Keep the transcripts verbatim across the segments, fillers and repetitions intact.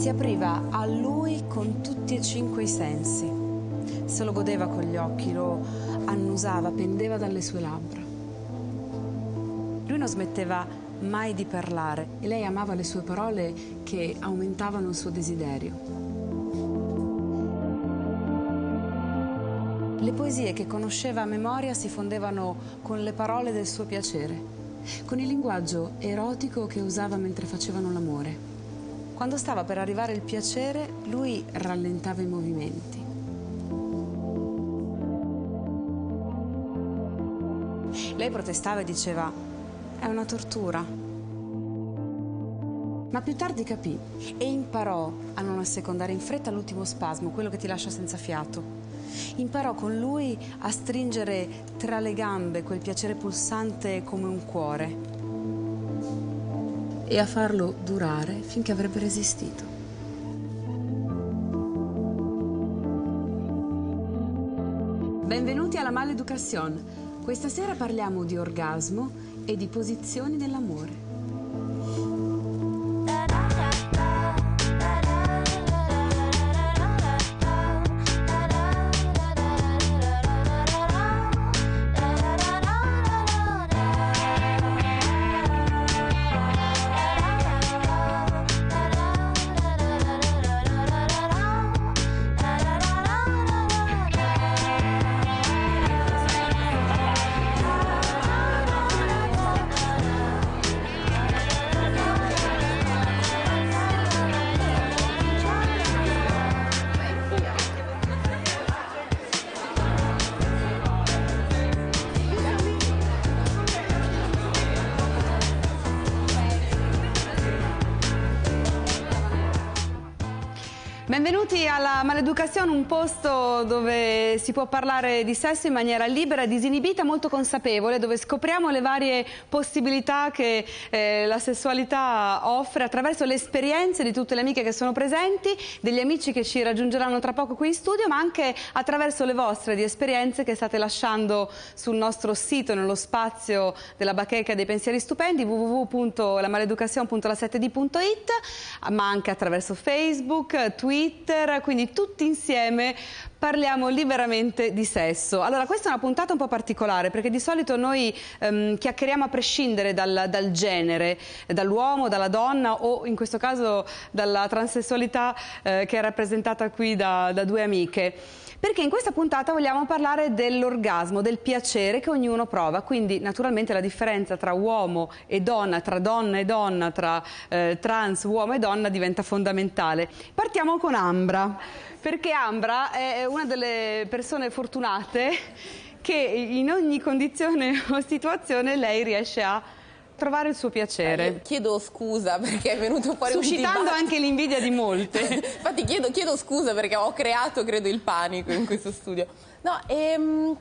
Si apriva a lui con tutti e cinque i sensi. Se lo godeva con gli occhi, lo annusava, pendeva dalle sue labbra. Lui non smetteva mai di parlare e lei amava le sue parole che aumentavano il suo desiderio. Le poesie che conosceva a memoria si fondevano con le parole del suo piacere, con il linguaggio erotico che usava mentre facevano l'amore. Quando stava per arrivare il piacere, lui rallentava i movimenti. Lei protestava e diceva: è una tortura. Ma più tardi capì e imparò a non assecondare in fretta l'ultimo spasmo, quello che ti lascia senza fiato. Imparò con lui a stringere tra le gambe quel piacere pulsante come un cuore e a farlo durare finché avrebbe resistito. Benvenuti alla Maleducazione. Questa sera parliamo di orgasmo e di posizioni nell'amore. Benvenuti alla Maleducazione, un posto dove si può parlare di sesso in maniera libera, disinibita, molto consapevole, dove scopriamo le varie possibilità che eh, la sessualità offre attraverso le esperienze di tutte le amiche che sono presenti, degli amici che ci raggiungeranno tra poco qui in studio, ma anche attraverso le vostre di esperienze che state lasciando sul nostro sito, nello spazio della bacheca dei pensieri stupendi, w w w punto la maleducazione punto la sette d punto it, ma anche attraverso Facebook, Twitter, quindi tutti insieme parliamo liberamente di sesso. Allora, questa è una puntata un po' particolare perché di solito noi ehm, chiacchieriamo a prescindere dal, dal genere, dall'uomo, dalla donna o in questo caso dalla transessualità eh, che è rappresentata qui da, da due amiche. Perché in questa puntata vogliamo parlare dell'orgasmo, del piacere che ognuno prova, quindi naturalmente la differenza tra uomo e donna, tra donna e donna, tra eh, trans, uomo e donna diventa fondamentale. Partiamo con Ambra, perché Ambra è una delle persone fortunate che in ogni condizione o situazione lei riesce a trovare il suo piacere. Eh, chiedo scusa perché è venuto fuori suscitando un anche l'invidia di molte. Infatti chiedo, chiedo scusa perché ho creato, credo, il panico in questo studio. No, ehm,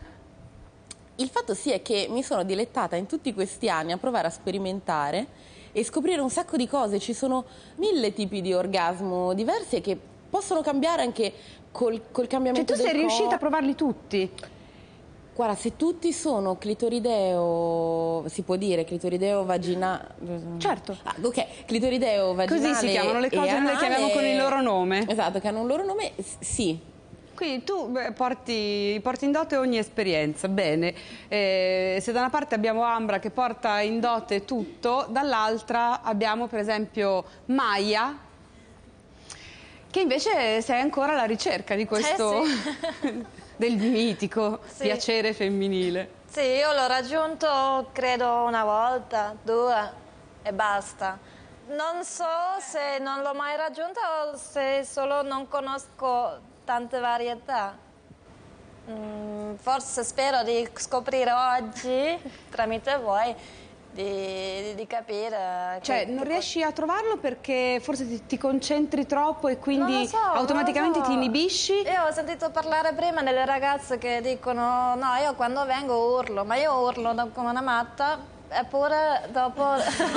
il fatto sì è che mi sono dilettata in tutti questi anni a provare a sperimentare e scoprire un sacco di cose. Ci sono mille tipi di orgasmo diversi e che possono cambiare anche col, col cambiamento del corpo. Cioè tu sei riuscita a provarli tutti? Guarda, se tutti sono clitorideo, si può dire clitorideo vaginale. Certo. Ah, ok, clitorideo vaginale. Così si chiamano le cose, noi le chiamiamo con il loro nome. Esatto, che hanno un loro nome, sì. Quindi tu beh, porti, porti in dote ogni esperienza, bene. Eh, se da una parte abbiamo Ambra che porta in dote tutto, dall'altra abbiamo per esempio Maya, che invece sei ancora alla ricerca di questo... Eh sì. del mitico sì. piacere femminile. Sì, io l'ho raggiunto credo una volta, due e basta. Non so se non l'ho mai raggiunto o se solo non conosco tante varietà. Mm, forse spero di scoprire oggi, tramite voi, Di, di capire. Cioè, non riesci a trovarlo perché forse ti, ti concentri troppo e quindi so, automaticamente so. ti inibisci? Io ho sentito parlare prima delle ragazze che dicono no, io quando vengo urlo, ma io urlo come una matta, eppure dopo...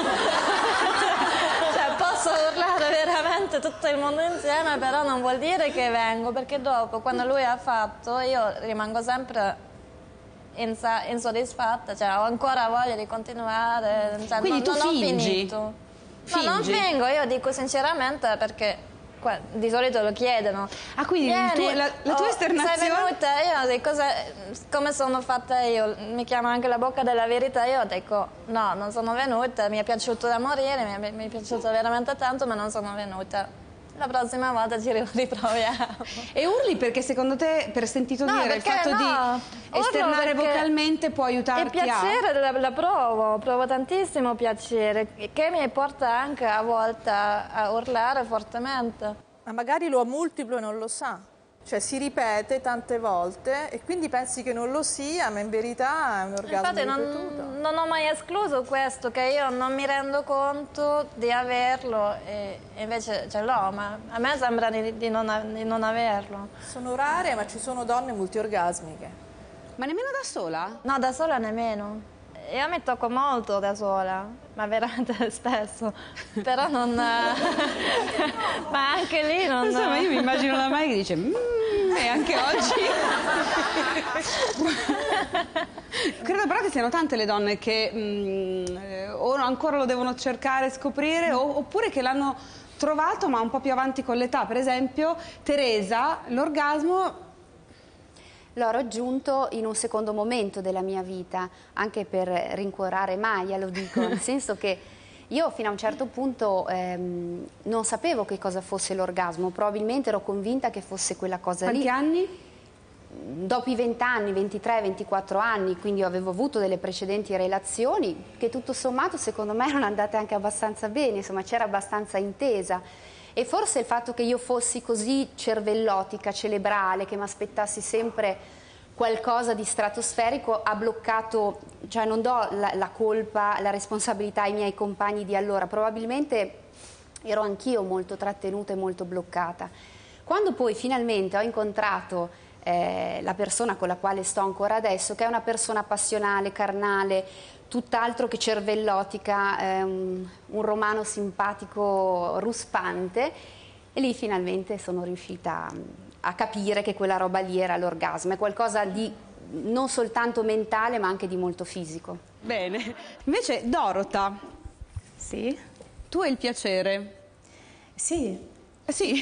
cioè, posso urlare veramente tutto il mondo insieme, però non vuol dire che vengo, perché dopo, quando lui ha fatto, io rimango sempre... insoddisfatta, cioè ho ancora voglia di continuare, cioè, quindi non, tu non fingi? ho finito. No, non fingo, io dico sinceramente perché qua, di solito lo chiedono. Ah, quindi il tuo- la, la tua oh, esternazione... sei venuta? Io dico, cosa, come sono fatta io? Mi chiamo anche la bocca della verità, io dico no, non sono venuta, mi è piaciuto da morire, mi è, mi è piaciuto veramente tanto, ma non sono venuta. La prossima volta ci riproviamo. E urli perché secondo te, per sentito No, dire, il perché fatto no, di esternare urlo perché vocalmente può aiutarti il a... piacere la, la provo, provo tantissimo piacere, che mi porta anche a volte a, a urlare fortemente. Ma magari lo ha multiplo e non lo sa. Cioè si ripete tante volte e quindi pensi che non lo sia, ma in verità è un orgasmo Infatti ripetuto. non, non ho mai escluso questo, che io non mi rendo conto di averlo e e invece ce l'ho, ma a me sembra di, di, non, di non averlo. Sono rare, ma ci sono donne multiorgasmiche. Ma nemmeno da sola? No, da sola nemmeno. Io mi tocco molto da sola, ma veramente spesso, però non... ma anche lì non... Insomma, io mi immagino la Mai che dice mmm, e anche oggi... Credo però che siano tante le donne che mh, eh, o ancora lo devono cercare, scoprire, o, oppure che l'hanno trovato ma un po' più avanti con l'età. Per esempio, Teresa, l'orgasmo... L'ho raggiunto in un secondo momento della mia vita, anche per rincuorare Maya, lo dico, nel senso che io fino a un certo punto ehm, non sapevo che cosa fosse l'orgasmo, probabilmente ero convinta che fosse quella cosa lì. Quanti anni? Dopo i vent'anni, ventitré ventiquattro anni, quindi io avevo avuto delle precedenti relazioni che tutto sommato secondo me erano andate anche abbastanza bene, insomma c'era abbastanza intesa. E forse il fatto che io fossi così cervellotica, cerebrale, che mi aspettassi sempre qualcosa di stratosferico ha bloccato, cioè non do la, la colpa, la responsabilità ai miei compagni di allora, probabilmente ero anch'io molto trattenuta e molto bloccata. Quando poi finalmente ho incontrato eh, la persona con la quale sto ancora adesso, che è una persona passionale, carnale, tutt'altro che cervellotica, eh, un, un romano simpatico, ruspante, e lì finalmente sono riuscita a capire che quella roba lì era l'orgasmo, è qualcosa di non soltanto mentale ma anche di molto fisico. Bene. Invece Dorota, Sì? tu hai il piacere? Sì. Eh sì,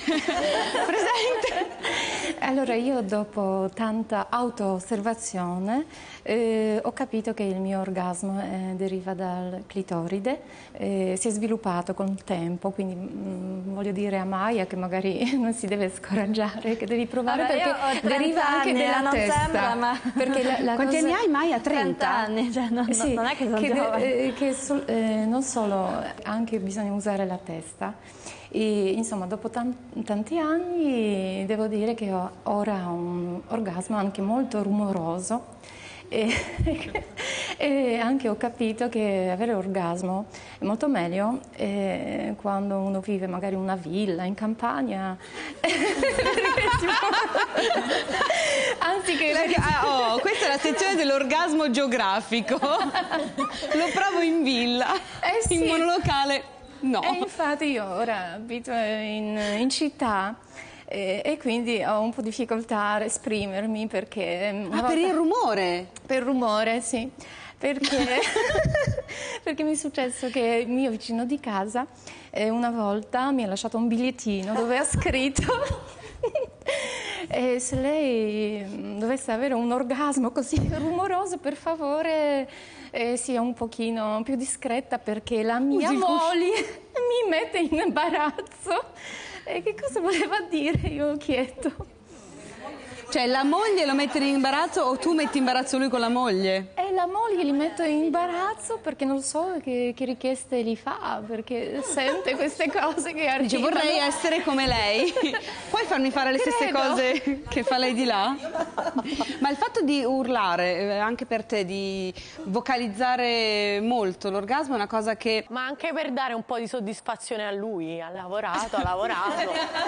presente? Allora io dopo tanta auto-osservazione eh, ho capito che il mio orgasmo eh, deriva dal clitoride, eh, si è sviluppato con il tempo, quindi mh, voglio dire a Maya che magari non si deve scoraggiare, che devi provare Vabbè, perché io ho trenta deriva anche anni, dalla non testa. sembra, ma... Perché la, la Quanti cosa... anni hai, Maya? trenta? trenta anni, cioè non, Sì, non è che sono che, giovane. eh, che so- eh, non solo, anche bisogna usare la testa. E, insomma, dopo tan- tanti anni devo dire che ho ora un orgasmo anche molto rumoroso e, e anche ho capito che avere orgasmo è molto meglio eh, quando uno vive magari in una villa in campagna. Anziché Ah, oh, questa è la sezione dell'orgasmo geografico. Lo provo in villa, Eh sì. in monolocale. No. E infatti io ora abito in, in città e, e quindi ho un po' di difficoltà a esprimermi perché... una Ah, per volta- il rumore? Per rumore, sì. Perché, perché mi è successo che il mio vicino di casa eh, una volta mi ha lasciato un bigliettino dove ha scritto... E se lei dovesse avere un orgasmo così rumoroso, per favore eh, sia un pochino più discreta perché la mia Usi il cuscio. moglie mi mette in imbarazzo. E che cosa voleva dire? Io ho chiesto. Cioè la moglie lo mette in imbarazzo o tu metti in imbarazzo lui con la moglie? E la moglie li mette in imbarazzo perché non so che, che richieste gli fa, perché sente queste cose che arrivano. Dice vorrei essere come lei. Puoi farmi fare le stesse Credo. cose che fa lei di là? Ma il fatto di urlare, eh, anche per te, di vocalizzare molto l'orgasmo è una cosa che... Ma anche per dare un po' di soddisfazione a lui, ha lavorato, ha lavorato.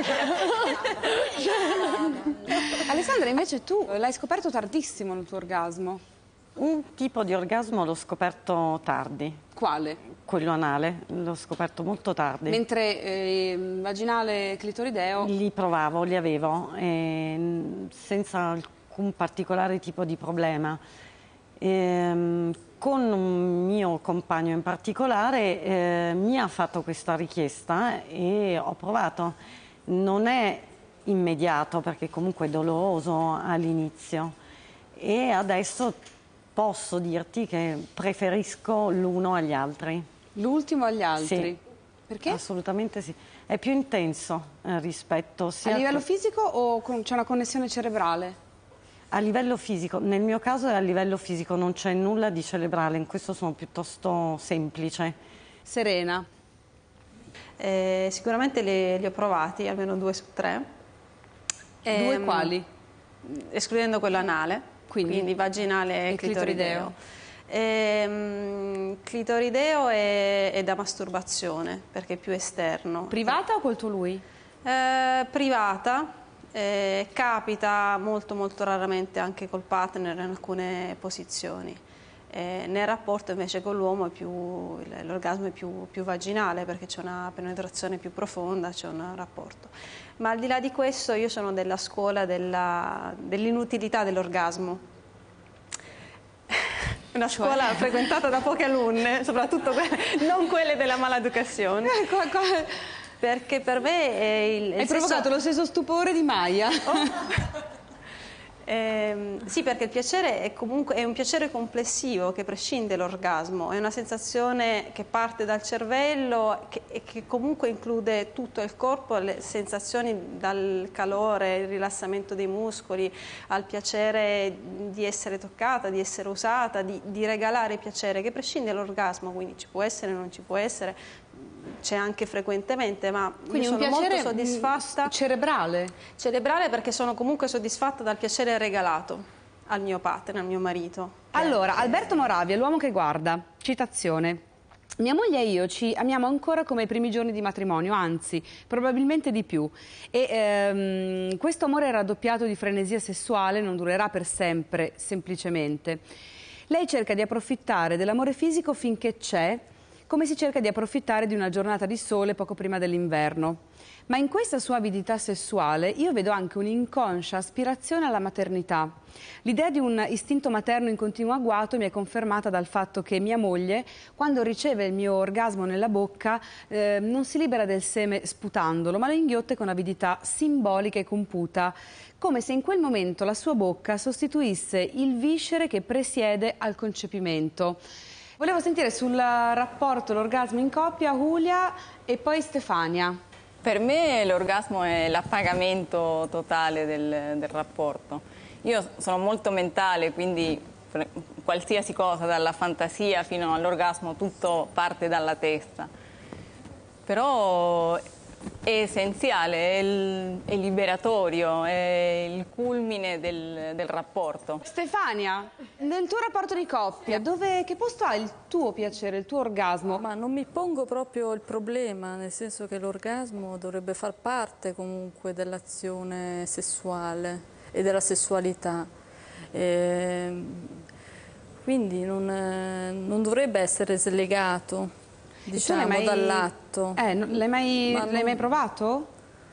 Alessandra, invece tu l'hai scoperto tardissimo il tuo orgasmo. Un tipo di orgasmo l'ho scoperto tardi, Quale? quello anale, l'ho scoperto molto tardi. Mentre eh, vaginale e clitorideo... Li provavo, li avevo, eh, senza alcun particolare tipo di problema. Ehm, con un mio compagno in particolare eh, mi ha fatto questa richiesta e ho provato. non è immediato perché comunque è doloroso all'inizio e adesso posso dirti che preferisco l'uno agli altri. L'ultimo agli altri? Sì. Perché? Assolutamente sì. È più intenso eh, rispetto sia a livello fisico o c'è una connessione cerebrale? A livello fisico, nel mio caso è a livello fisico, non c'è nulla di cerebrale, in questo sono piuttosto semplice. Serena? Eh, sicuramente li, li ho provati, almeno due su tre. Due ehm, quali? Escludendo quello anale, quindi, quindi vaginale e, e clitorideo. Ehm, clitorideo è, è da masturbazione, perché è più esterno. Privata o col tuo lui? Eh, privata. Eh, capita molto molto raramente anche col partner in alcune posizioni. Eh, nel rapporto invece con l'uomo l'orgasmo è più, più vaginale perché c'è una penetrazione più profonda, c'è un rapporto. Ma al di là di questo io sono della scuola dell'inutilità dell'orgasmo. Una scuola cioè... frequentata da poche alunne, soprattutto quelle, non quelle della maleducazione. Perché per me è il, Hai il provocato senso... lo stesso stupore di Maya. Oh. eh, sì, perché il piacere è comunque è un piacere complessivo che prescinde dall'orgasmo, è una sensazione che parte dal cervello che, e che comunque include tutto il corpo, le sensazioni dal calore, il rilassamento dei muscoli, al piacere di essere toccata, di essere usata, di, di regalare piacere, che prescinde dall'orgasmo, quindi ci può essere, non ci può essere. C'è anche frequentemente, ma quindi io sono un piacere molto soddisfatta. Cerebrale? Cerebrale perché sono comunque soddisfatta dal piacere regalato al mio partner, al mio marito. Allora, che... Alberto Moravia, l'uomo che guarda, citazione. Mia moglie e io ci amiamo ancora come i primi giorni di matrimonio, anzi, probabilmente di più. E ehm, questo amore raddoppiato di frenesia sessuale non durerà per sempre, semplicemente. Lei cerca di approfittare dell'amore fisico finché c'è, come si cerca di approfittare di una giornata di sole poco prima dell'inverno. Ma in questa sua avidità sessuale io vedo anche un'inconscia aspirazione alla maternità. L'idea di un istinto materno in continuo agguato mi è confermata dal fatto che mia moglie, quando riceve il mio orgasmo nella bocca, eh, non si libera del seme sputandolo, ma lo inghiotte con avidità simbolica e computa, come se in quel momento la sua bocca sostituisse il viscere che presiede al concepimento. Volevo sentire sul rapporto l'orgasmo in coppia Giulia e poi Stefania. Per me l'orgasmo è l'appagamento totale del, del rapporto. Io sono molto mentale, quindi qualsiasi cosa, dalla fantasia fino all'orgasmo, tutto parte dalla testa. Però è essenziale, è, il, è liberatorio, è il culmine del, del rapporto. Stefania, nel tuo rapporto di coppia, dove, che posto ha il tuo piacere, il tuo orgasmo? Ma non mi pongo proprio il problema, nel senso che l'orgasmo dovrebbe far parte comunque dell'azione sessuale e della sessualità. E quindi non, non dovrebbe essere slegato. Diciamo mai... dall'atto. Eh, l'hai mai, non... mai provato?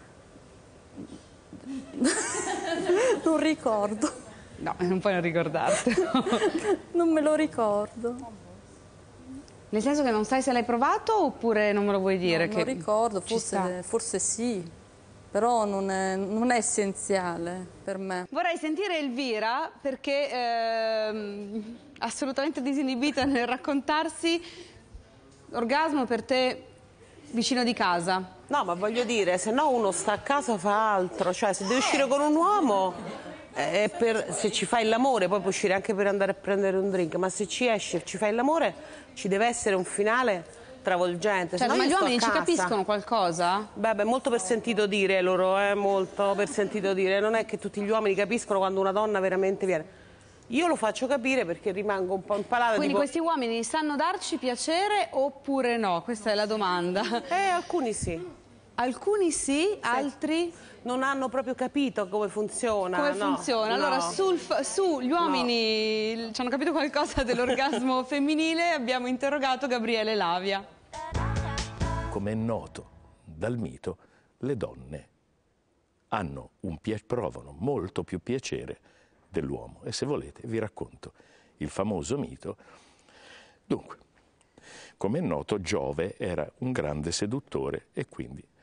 Non ricordo. No, non puoi non ricordartelo. Non me lo ricordo. Nel senso che non sai se l'hai provato oppure non me lo vuoi dire? No, che non ricordo, forse, forse sì, però non è, non è essenziale per me. Vorrei sentire Elvira perché ehm, assolutamente disinibita nel raccontarsi. Orgasmo per te vicino di casa? No, ma voglio dire, se no uno sta a casa fa altro, cioè se devi uscire con un uomo, eh, per, se ci fai l'amore, poi puoi uscire anche per andare a prendere un drink, ma se ci esci e ci fai l'amore ci deve essere un finale travolgente. Cioè, ma gli uomini ci capiscono qualcosa? Beh, beh, molto per sentito dire loro, eh, molto per sentito dire, non è che tutti gli uomini capiscono quando una donna veramente viene. Io lo faccio capire perché rimango un po' impalata. Quindi tipo... questi uomini sanno darci piacere oppure no? Questa è la domanda. Eh, alcuni sì. Alcuni sì, sì. Altri? Non hanno proprio capito come funziona. Come no, funziona? no. Allora, sul, su gli uomini no. ci hanno capito qualcosa dell'orgasmo femminile, abbiamo interrogato Gabriele Lavia. Come è noto dal mito, le donne hanno un pia- provano molto più piacere dell'uomo. E se volete vi racconto il famoso mito. Dunque, come è noto, Giove era un grande seduttore e quindi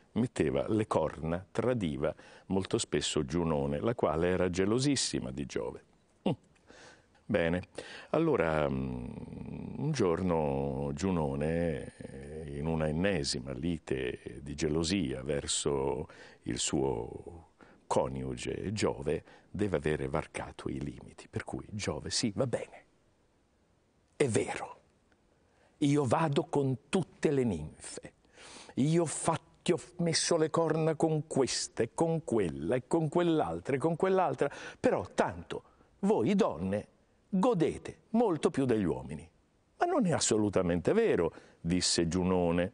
metteva le corna, tradiva molto spesso Giunone, la quale era gelosissima di Giove. Mm. Bene, allora un giorno Giunone, in una ennesima lite di gelosia verso il suo coniuge Giove, deve avere varcato i limiti, per cui Giove, sì, va bene, è vero, io vado con tutte le ninfe, io ho fatto ti ho messo le corna con questa e con quella e con quell'altra e con quell'altra, però tanto voi donne godete molto più degli uomini. Ma non è assolutamente vero, disse Giunone.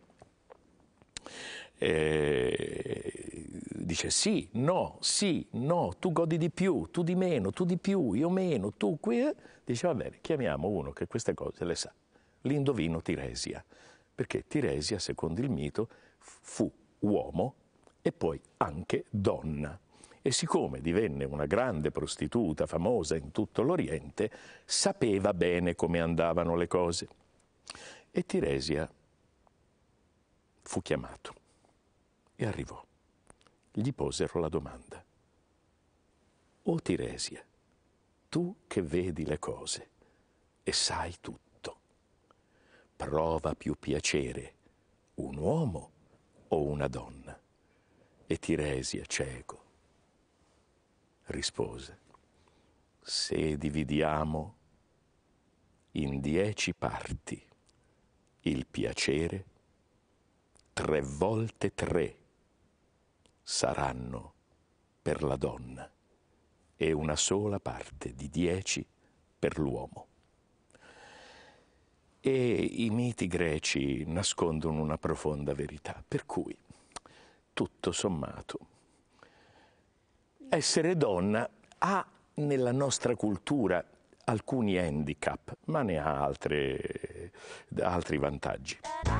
Eh, dice sì, no, sì, no, tu godi di più, tu di meno, tu di più, io meno, tu qui. Dice va bene, chiamiamo uno che queste cose le sa. L'indovino Tiresia, perché Tiresia, secondo il mito, fu uomo e poi anche donna. E siccome divenne una grande prostituta famosa in tutto l'Oriente, sapeva bene come andavano le cose. E Tiresia fu chiamato e arrivò. Gli posero la domanda: o Tiresia, tu che vedi le cose e sai tutto, prova più piacere un uomo o una donna? E Tiresia, cieco, rispose: se dividiamo in dieci parti il piacere, tre volte tre saranno per la donna e una sola parte di dieci per l'uomo. E i miti greci nascondono una profonda verità, per cui, tutto sommato, essere donna ha nella nostra cultura alcuni handicap, ma ne ha altre, altri vantaggi.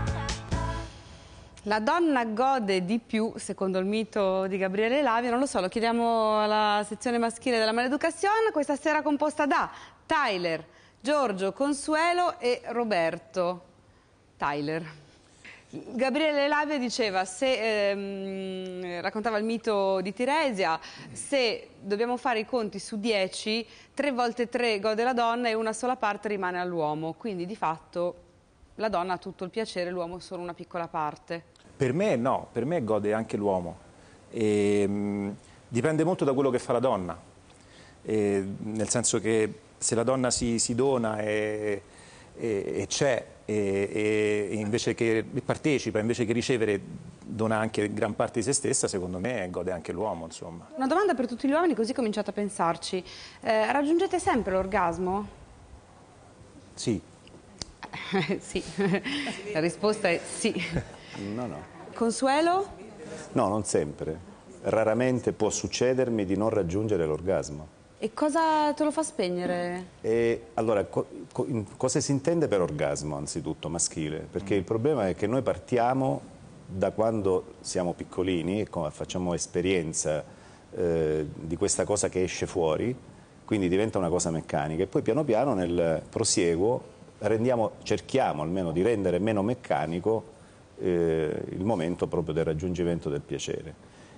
La donna gode di più, secondo il mito di Gabriele Lavia, non lo so, lo chiediamo alla sezione maschile della Maleducazione, questa sera composta da Tyler, Giorgio, Consuelo e Roberto. Tyler. Gabriele Lavia diceva, se ehm, raccontava il mito di Tiresia, se dobbiamo fare i conti su dieci, tre volte tre gode la donna e una sola parte rimane all'uomo. Quindi di fatto la donna ha tutto il piacere, l'uomo solo una piccola parte. Per me no, per me gode anche l'uomo. E, mh, dipende molto da quello che fa la donna, e, nel senso che se la donna si, si dona e, e, e c'è e, e invece che partecipa, invece che ricevere, dona anche gran parte di se stessa, secondo me gode anche l'uomo, insomma. Una domanda per tutti gli uomini, così cominciate a pensarci. Eh, raggiungete sempre l'orgasmo? Sì. Sì, la risposta è sì. No, no. Consuelo? No, non sempre. Raramente può succedermi di non raggiungere l'orgasmo. E cosa te lo fa spegnere? E allora, co co cosa si intende per orgasmo, anzitutto, maschile? Perché il problema è che noi partiamo da quando siamo piccolini e facciamo esperienza eh, di questa cosa che esce fuori, quindi diventa una cosa meccanica, e poi piano piano nel prosieguo rendiamo, cerchiamo almeno di rendere meno meccanico eh, il momento proprio del raggiungimento del piacere.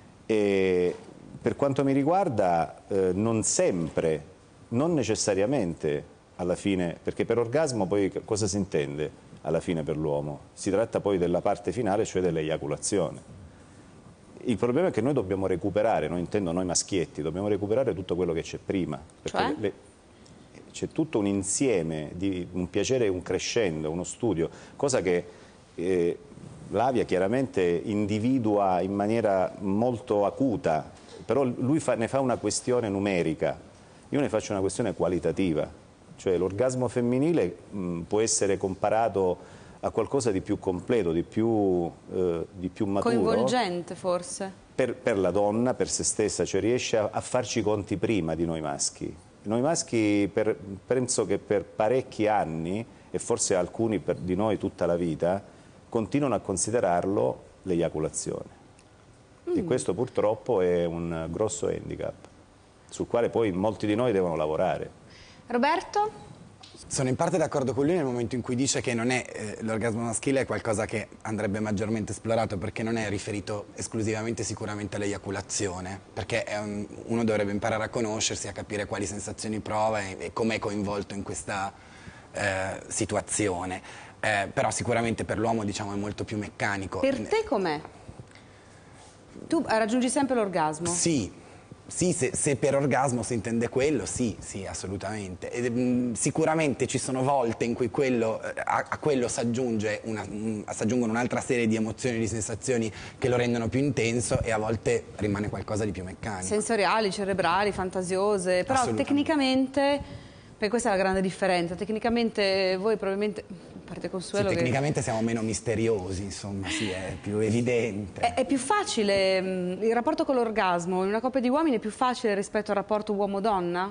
E per quanto mi riguarda eh, non sempre, non necessariamente alla fine, perché per orgasmo poi cosa si intende alla fine per l'uomo? Si tratta poi della parte finale, cioè dell'eiaculazione. Il problema è che noi dobbiamo recuperare, non intendo noi maschietti, dobbiamo recuperare tutto quello che c'è prima. Perché Cioè? le, c'è tutto un insieme, di un piacere, un crescendo, uno studio, cosa che eh, Lavia chiaramente individua in maniera molto acuta, però lui fa, ne fa una questione numerica, io ne faccio una questione qualitativa, cioè l'orgasmo femminile mh, può essere comparato a qualcosa di più completo, di più, eh, di più maturo. Coinvolgente forse? Per, per la donna, per se stessa, cioè riesce a, a farci i conti prima di noi maschi. Noi maschi per, penso che per parecchi anni, e forse alcuni per, di noi tutta la vita, continuano a considerarlo l'eiaculazione. Mm. E questo purtroppo è un grosso handicap, sul quale poi molti di noi devono lavorare. Roberto? Sono in parte d'accordo con lui nel momento in cui dice che non è eh, l'orgasmo maschile è qualcosa che andrebbe maggiormente esplorato, perché non è riferito esclusivamente sicuramente all'eiaculazione, perché è un, uno dovrebbe imparare a conoscersi, a capire quali sensazioni prova e, e come è coinvolto in questa eh, situazione. Eh, però sicuramente per l'uomo, diciamo, è molto più meccanico. Per te com'è? Tu raggiungi sempre l'orgasmo? Sì. Sì, se, se per orgasmo si intende quello, sì, sì, assolutamente. E, mh, sicuramente ci sono volte in cui quello, a, a quello si aggiunge una, mh, si aggiungono un'altra serie di emozioni, di sensazioni che lo rendono più intenso, e a volte rimane qualcosa di più meccanico. Sensoriali, cerebrali, fantasiose, però tecnicamente, perché questa è la grande differenza, tecnicamente voi probabilmente, a parte Consuelo, sì, tecnicamente che... siamo meno misteriosi, insomma, sì, è più evidente. È, è più facile, mh, il rapporto con l'orgasmo in una coppia di uomini è più facile rispetto al rapporto uomo-donna?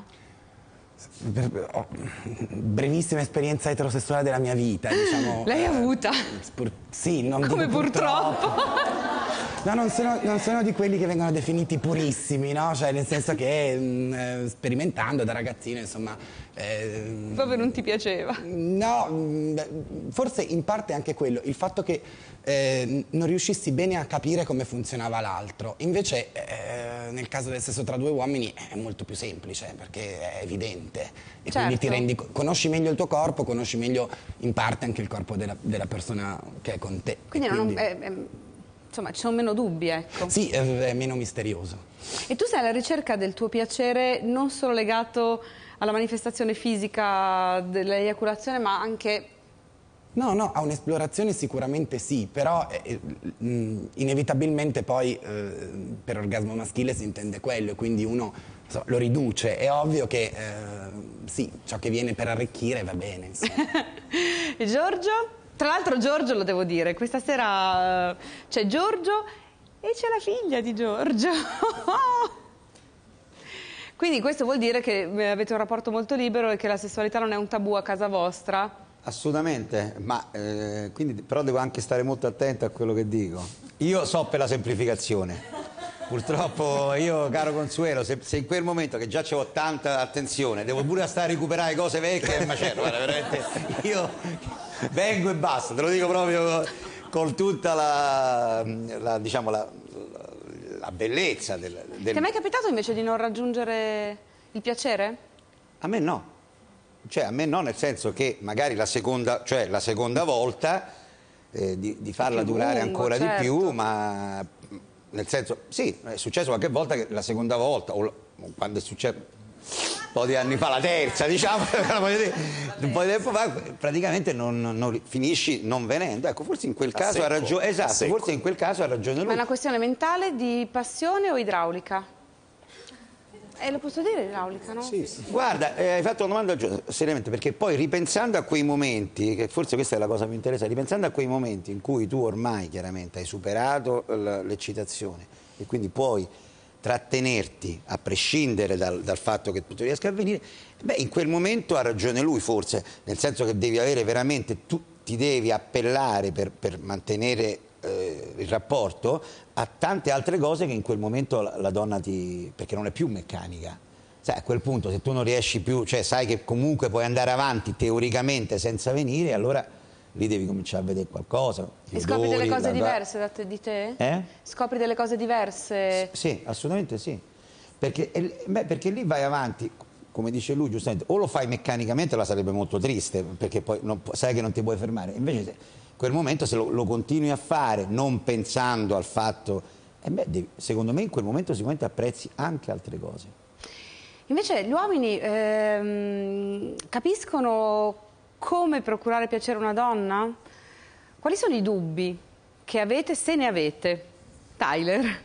Ho brevissima esperienza eterosessuale della mia vita, diciamo. L'hai avuta? Pur, sì, non come dico purtroppo. purtroppo. No, non sono, non sono di quelli che vengono definiti purissimi, no? Cioè, nel senso che mh, sperimentando da ragazzino, insomma... Eh, Proprio non ti piaceva? No, mh, forse in parte anche quello, il fatto che eh, non riuscissi bene a capire come funzionava l'altro. Invece, eh, nel caso del sesso tra due uomini è molto più semplice, perché è evidente. E certo. Quindi ti rendi, conosci meglio il tuo corpo, conosci meglio in parte anche il corpo della, della persona che è con te. Quindi, quindi... Non, è, è, insomma, ci sono meno dubbi, ecco. Sì, è, è meno misterioso. E tu sei alla ricerca del tuo piacere non solo legato alla manifestazione fisica dell'eiaculazione, ma anche... No, no, a un'esplorazione sicuramente sì, però eh, mh, inevitabilmente poi eh, per orgasmo maschile si intende quello, e quindi uno so, lo riduce. È ovvio che eh, sì, ciò che viene per arricchire va bene. E Giorgio? Tra l'altro Giorgio, lo devo dire, questa sera uh, c'è Giorgio e c'è la figlia di Giorgio. Quindi questo vuol dire che avete un rapporto molto libero e che la sessualità non è un tabù a casa vostra? Assolutamente, ma eh, quindi, però devo anche stare molto attento a quello che dico. Io so per la semplificazione. Purtroppo io, caro Consuelo, se, se in quel momento che già c'ho tanta attenzione, devo pure stare a recuperare cose vecchie, è un macello, guarda, veramente, io vengo e basta, te lo dico proprio con tutta la, la diciamo, la, la bellezza del, del... Ti è mai capitato invece di non raggiungere il piacere? A me no. Cioè, a me no, nel senso che magari la seconda, cioè la seconda volta eh, di, di farla più durare lungo, ancora certo. di più, ma nel senso, sì, è successo qualche volta che la seconda volta, o quando è successo un po' di anni fa, la terza, diciamo, un po' di tempo fa, praticamente non, non, finisci non venendo. Ecco, forse in quel A caso secco, ha ragione, esatto, secco. forse in quel caso ha ragione lui. Ma è una questione mentale, di passione o idraulica? Eh, lo posso dire idraulica, no? Sì, sì. Guarda, eh, hai fatto una domanda giusta, seriamente, perché poi ripensando a quei momenti, che forse questa è la cosa che mi interessa, ripensando a quei momenti in cui tu ormai chiaramente hai superato l'eccitazione e quindi puoi trattenerti a prescindere dal, dal fatto che tutto riesca a avvenire, beh, in quel momento ha ragione lui forse, nel senso che devi avere veramente, tu ti devi appellare per, per mantenere eh, il rapporto a tante altre cose che in quel momento la, la donna ti... perché non è più meccanica. Sai, a quel punto se tu non riesci più, cioè sai che comunque puoi andare avanti teoricamente senza venire, allora lì devi cominciare a vedere qualcosa. E scopri delle cose la... diverse da te, di te? Eh? Scopri delle cose diverse? Sì, assolutamente sì. Perché, beh, perché lì vai avanti, come dice lui giustamente, o lo fai meccanicamente, la sarebbe molto triste, perché poi non, sai che non ti puoi fermare. Invece se, in quel momento se lo, lo continui a fare non pensando al fatto, eh beh, devi, secondo me in quel momento sicuramente apprezzi anche altre cose. Invece gli uomini ehm, capiscono come procurare piacere a una donna? Quali sono i dubbi che avete, se ne avete? Tyler?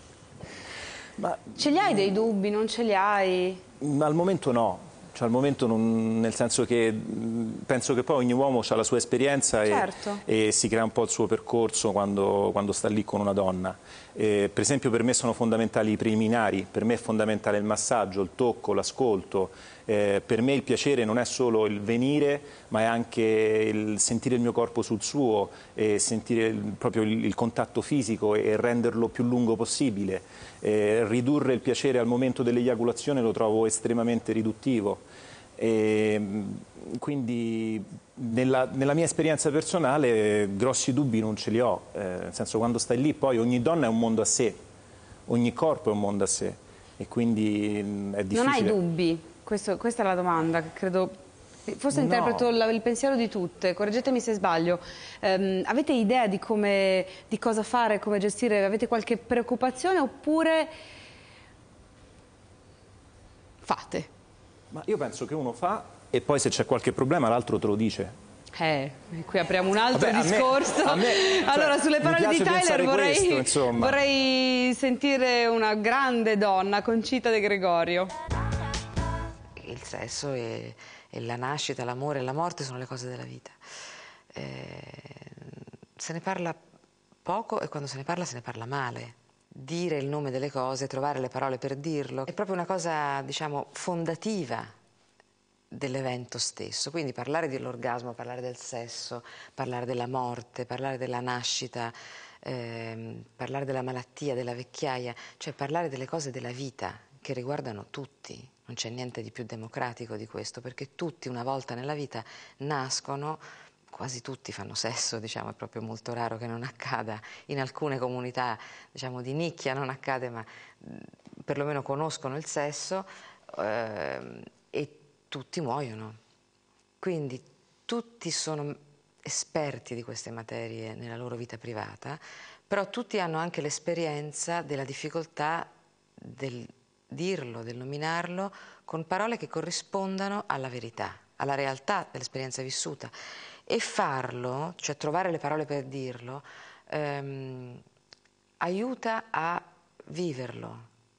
Ma, ce li hai dei dubbi, non ce li hai? Al momento no. Cioè, al momento non, nel senso che penso che poi ogni uomo ha la sua esperienza e, certo. e si crea un po' il suo percorso quando, quando sta lì con una donna. Eh, per esempio per me sono fondamentali i preliminari, per me è fondamentale il massaggio, il tocco, l'ascolto. Eh, per me il piacere non è solo il venire, ma è anche il sentire il mio corpo sul suo, e sentire il, proprio il, il contatto fisico e, e renderlo più lungo possibile. Eh, ridurre il piacere al momento dell'eiaculazione lo trovo estremamente riduttivo. E quindi nella, nella mia esperienza personale grossi dubbi non ce li ho, eh, nel senso, quando stai lì poi ogni donna è un mondo a sé, ogni corpo è un mondo a sé e quindi è difficile. Non hai dubbi? Questo, questa è la domanda che credo... Forse No. interpreto il, il pensiero di tutte, correggetemi se sbaglio. Ehm, avete idea di, come, di cosa fare, come gestire? Avete qualche preoccupazione oppure fate? Ma io penso che uno fa e poi se c'è qualche problema l'altro te lo dice. Eh, qui apriamo un altro Vabbè, a me- discorso. a me, cioè, allora, sulle mi parole di piace Tyler pensare vorrei, questo, insomma. vorrei sentire una grande donna, Concita De Gregorio. Il sesso e, e la nascita, l'amore e la morte sono le cose della vita. Eh, se ne parla poco e quando se ne parla se ne parla male. Dire il nome delle cose, trovare le parole per dirlo, è proprio una cosa, diciamo, fondativa dell'evento stesso. Quindi parlare dell'orgasmo, parlare del sesso, parlare della morte, parlare della nascita, ehm, parlare della malattia, della vecchiaia, cioè parlare delle cose della vita che riguardano tutti. Non c'è niente di più democratico di questo, perché tutti una volta nella vita nascono, quasi tutti fanno sesso, diciamo, è proprio molto raro che non accada. In alcune comunità, diciamo, di nicchia non accade, ma mh, perlomeno conoscono il sesso eh, e tutti muoiono. Quindi tutti sono esperti di queste materie nella loro vita privata, però tutti hanno anche l'esperienza della difficoltà del dirlo, del nominarlo con parole che corrispondano alla verità, alla realtà dell'esperienza vissuta, e farlo, cioè trovare le parole per dirlo, ehm, aiuta a viverlo.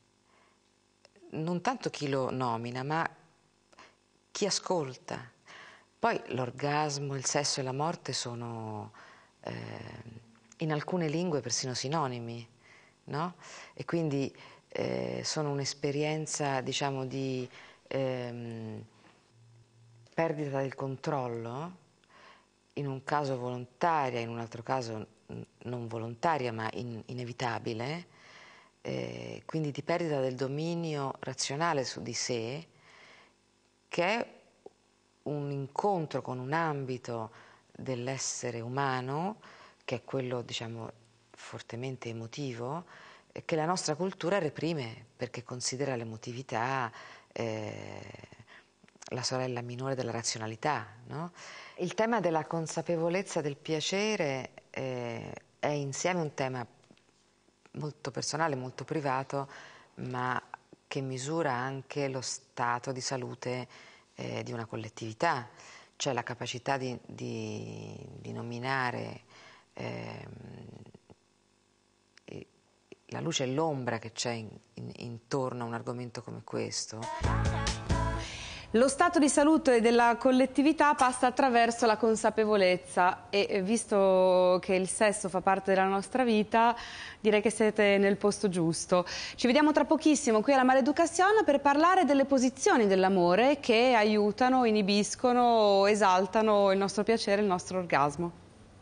Non tanto chi lo nomina, ma chi ascolta. Poi l'orgasmo, il sesso e la morte sono eh, in alcune lingue persino sinonimi, no? E quindi Eh, sono un'esperienza, diciamo, di ehm, perdita del controllo, in un caso volontaria, in un altro caso non volontaria ma in, inevitabile, eh, quindi di perdita del dominio razionale su di sé, che è un incontro con un ambito dell'essere umano, che è quello, diciamo, fortemente emotivo, che la nostra cultura reprime perché considera l'emotività eh, la sorella minore della razionalità, no? Il tema della consapevolezza del piacere eh, è insieme un tema molto personale, molto privato, ma che misura anche lo stato di salute eh, di una collettività, cioè la capacità di, di, di nominare eh, la luce e l'ombra che c'è in, in, intorno a un argomento come questo. Lo stato di salute della collettività passa attraverso la consapevolezza e visto che il sesso fa parte della nostra vita, direi che siete nel posto giusto. Ci vediamo tra pochissimo qui alla Maleducazione per parlare delle posizioni dell'amore che aiutano, inibiscono, esaltano il nostro piacere, il nostro orgasmo.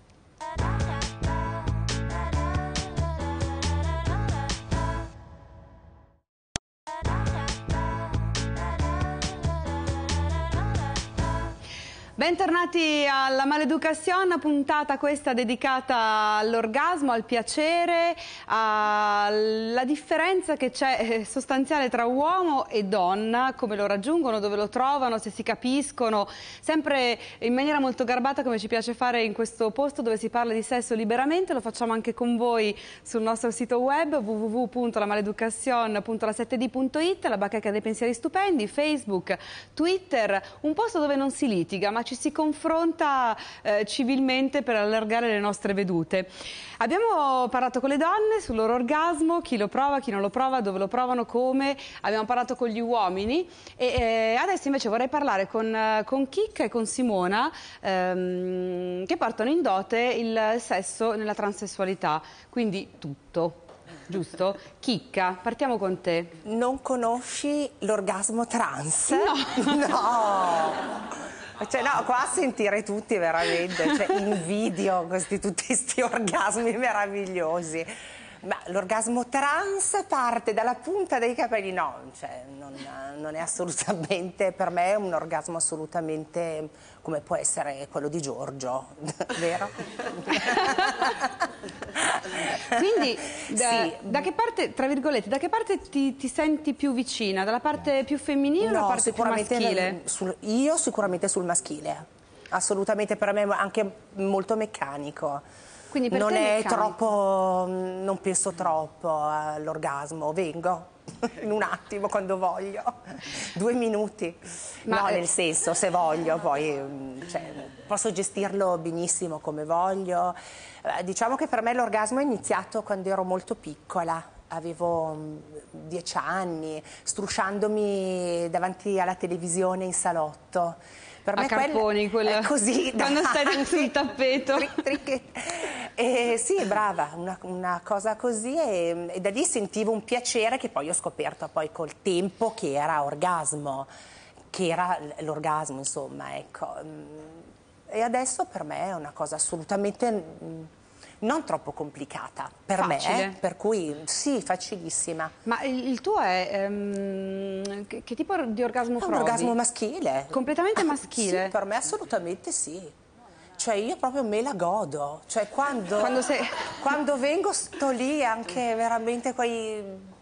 Bentornati alla Maleducazione, puntata questa dedicata all'orgasmo, al piacere, alla differenza che c'è sostanziale tra uomo e donna, come lo raggiungono, dove lo trovano, se si capiscono, sempre in maniera molto garbata come ci piace fare in questo posto dove si parla di sesso liberamente. Lo facciamo anche con voi sul nostro sito web w w w punto la maleducazione punto la sette d punto i t, la bacheca dei pensieri stupendi, Facebook, Twitter, un posto dove non si litiga ma ci si confronta eh, civilmente per allargare le nostre vedute. Abbiamo parlato con le donne sul loro orgasmo, chi lo prova, chi non lo prova, dove lo provano, come. Abbiamo parlato con gli uomini e eh, adesso invece vorrei parlare con, con Chicca e con Simona ehm, che portano in dote il sesso nella transessualità, quindi tutto. Giusto? Chicca, partiamo con te. Non conosci l'orgasmo trans? No! No! Cioè, no, qua a sentire tutti veramente, cioè, invidio questi, tutti questi orgasmi meravigliosi. Ma l'orgasmo trans parte dalla punta dei capelli, no, cioè, non, non è assolutamente, per me è un orgasmo assolutamente come può essere quello di Giorgio, vero? Quindi da, Sì. da che parte, tra virgolette, da che parte ti, ti senti più vicina? Dalla parte più femminile o dalla No, parte più sicuramente maschile? sul- io sicuramente sul maschile, assolutamente, per me è anche molto meccanico. Quindi per non te è è meccanico. troppo, non penso troppo all'orgasmo, vengo in un attimo quando voglio, due minuti. Ma, no, eh, nel senso, se voglio, poi mm, cioè, posso gestirlo benissimo come voglio. Eh, diciamo che per me l'orgasmo è iniziato quando ero molto piccola. Avevo mm, dieci anni, strusciandomi davanti alla televisione in salotto. Per A me quel- Carponi, quella- è così, quando stai davanti. sul tappeto. Tric, tric. Eh, sì, brava, una, una cosa così e, e da lì sentivo un piacere che poi ho scoperto poi col tempo che era orgasmo, che era l- l'orgasmo, insomma, ecco. E adesso per me è una cosa assolutamente mm, non troppo complicata, per Facile. me, per cui sì, facilissima. Ma il, il tuo è ehm, che, che tipo di orgasmo È un provi? orgasmo maschile. Completamente Ah, maschile? Sì, per me assolutamente sì. Cioè io proprio me la godo, cioè quando, Quando sei- quando vengo sto lì anche veramente quei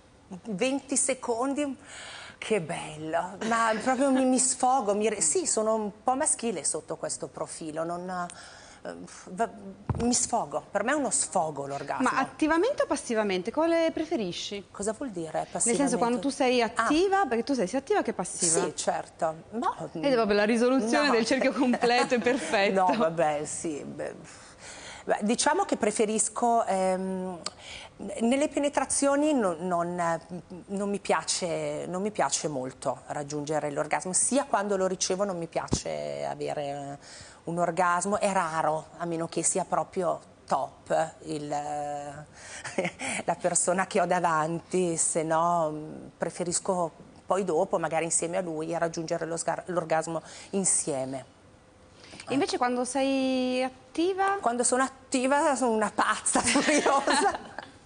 venti secondi, che bello, ma proprio mi, mi sfogo, mi, sì, sono un po' maschile sotto questo profilo, non, eh, va- mi sfogo, per me è uno sfogo l'orgasmo. Ma attivamente o passivamente? Quale preferisci? Cosa vuol dire passivamente? Nel senso, quando tu sei attiva, perché tu sei sia attiva che passiva. Sì, certo. No, Ed è proprio la risoluzione no. del cerchio completo, è perfetto. No, vabbè, sì. beh, beh, diciamo che preferisco... ehm, nelle penetrazioni non, non, non mi piace, non mi piace molto raggiungere l'orgasmo, sia quando lo ricevo non mi piace avere un orgasmo, è raro, a meno che sia proprio top il, la persona che ho davanti, se no preferisco poi dopo, magari insieme a lui, a raggiungere lo sgar- l'orgasmo insieme. E invece quando sei attiva? Quando sono attiva sono una pazza furiosa.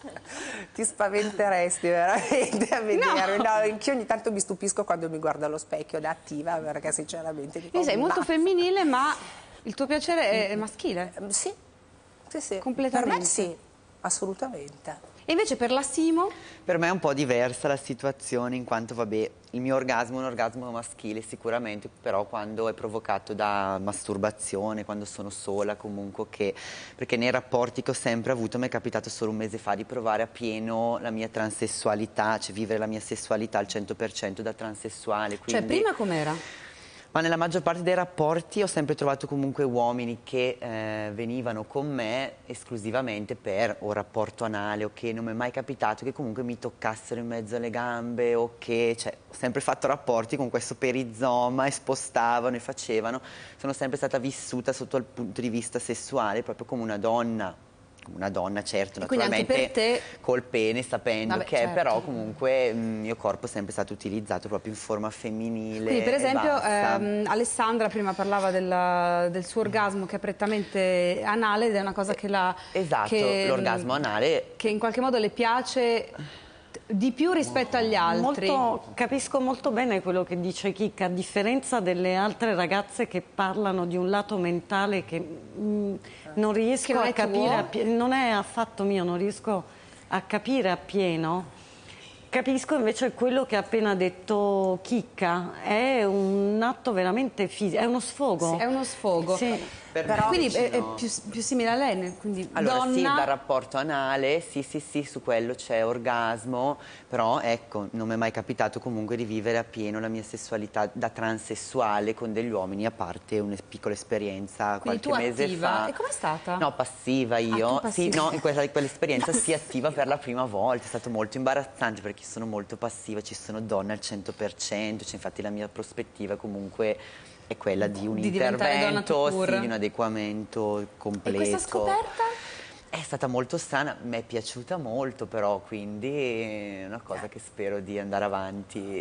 Ti spaventeresti veramente a vedermi. No. No, anch'io ogni tanto mi stupisco quando mi guardo allo specchio da attiva, perché sinceramente dico, Quindi sei molto "Ma-". femminile, ma il tuo piacere è, è maschile? Sì, sì, sì. Completamente. Per me sì, assolutamente. E invece per la Simo? Per me è un po' diversa la situazione, in quanto, vabbè, il mio orgasmo è un orgasmo maschile sicuramente, però quando è provocato da masturbazione, quando sono sola comunque, che, perché nei rapporti che ho sempre avuto mi è capitato solo un mese fa di provare a pieno la mia transessualità, cioè vivere la mia sessualità al cento per cento da transessuale. Cioè Quindi... prima com'era? Ma nella maggior parte dei rapporti ho sempre trovato comunque uomini che eh, venivano con me esclusivamente per o rapporto anale, o che non mi è mai capitato che comunque mi toccassero in mezzo alle gambe, o che, cioè, ho sempre fatto rapporti con questo perizoma e spostavano e facevano. Sono sempre stata vissuta sotto il punto di vista sessuale proprio come una donna. Una donna, certo, E quindi anche naturalmente per te- col pene, sapendo Vabbè, che certo. però comunque il mio corpo è sempre stato utilizzato proprio in forma femminile. Quindi per e esempio basta. ehm, Alessandra prima parlava della- del suo orgasmo che è prettamente anale ed è una cosa che la... Esatto, che, l'orgasmo anale. Che in qualche modo le piace di più rispetto agli altri. Molto, capisco molto bene quello che dice Chicca, a differenza delle altre ragazze che parlano di un lato mentale che mh, non riesco Che non a è capire, tuo? appie- non è affatto mio, non riesco a capire appieno. Capisco invece quello che ha appena detto Chicca, è un atto veramente fisico, è uno sfogo. Sì, è uno sfogo. Sì. Per me Quindi invece è, è no. più, più simile a lei, quindi Allora donna... sì, dal rapporto anale, sì sì sì, su quello c'è orgasmo, però ecco, non mi è mai capitato comunque di vivere appieno la mia sessualità da transessuale con degli uomini, a parte una piccola esperienza Quindi qualche tu mese attiva. fa. E com'è stata? No, passiva io, Ah, tu sì, passiva. no, in quella- in quell'esperienza sì, attiva per la prima volta, è stato molto imbarazzante perché sono molto passiva, ci sono donne al cento per cento, cioè, infatti la mia prospettiva comunque è quella di un Di diventare donna intervento, tout court. sì, di un adeguamento completo. E questa scoperta? È stata molto strana, mi è piaciuta molto però, quindi è una cosa che spero di andare avanti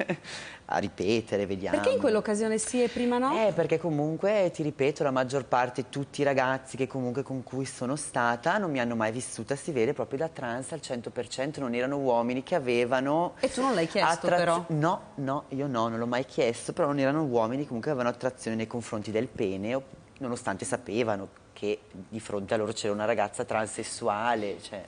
a ripetere, vediamo. Perché in quell'occasione sì e prima no? Eh, perché comunque, ti ripeto, la maggior parte, tutti i ragazzi che comunque con cui sono stata non mi hanno mai vissuta, si vede, proprio da trans al cento per cento, non erano uomini che avevano... E tu non l'hai chiesto però? No, no, io no, non l'ho mai chiesto, però non erano uomini comunque che avevano attrazione nei confronti del pene, nonostante sapevano che di fronte a loro c'era una ragazza transessuale, cioè...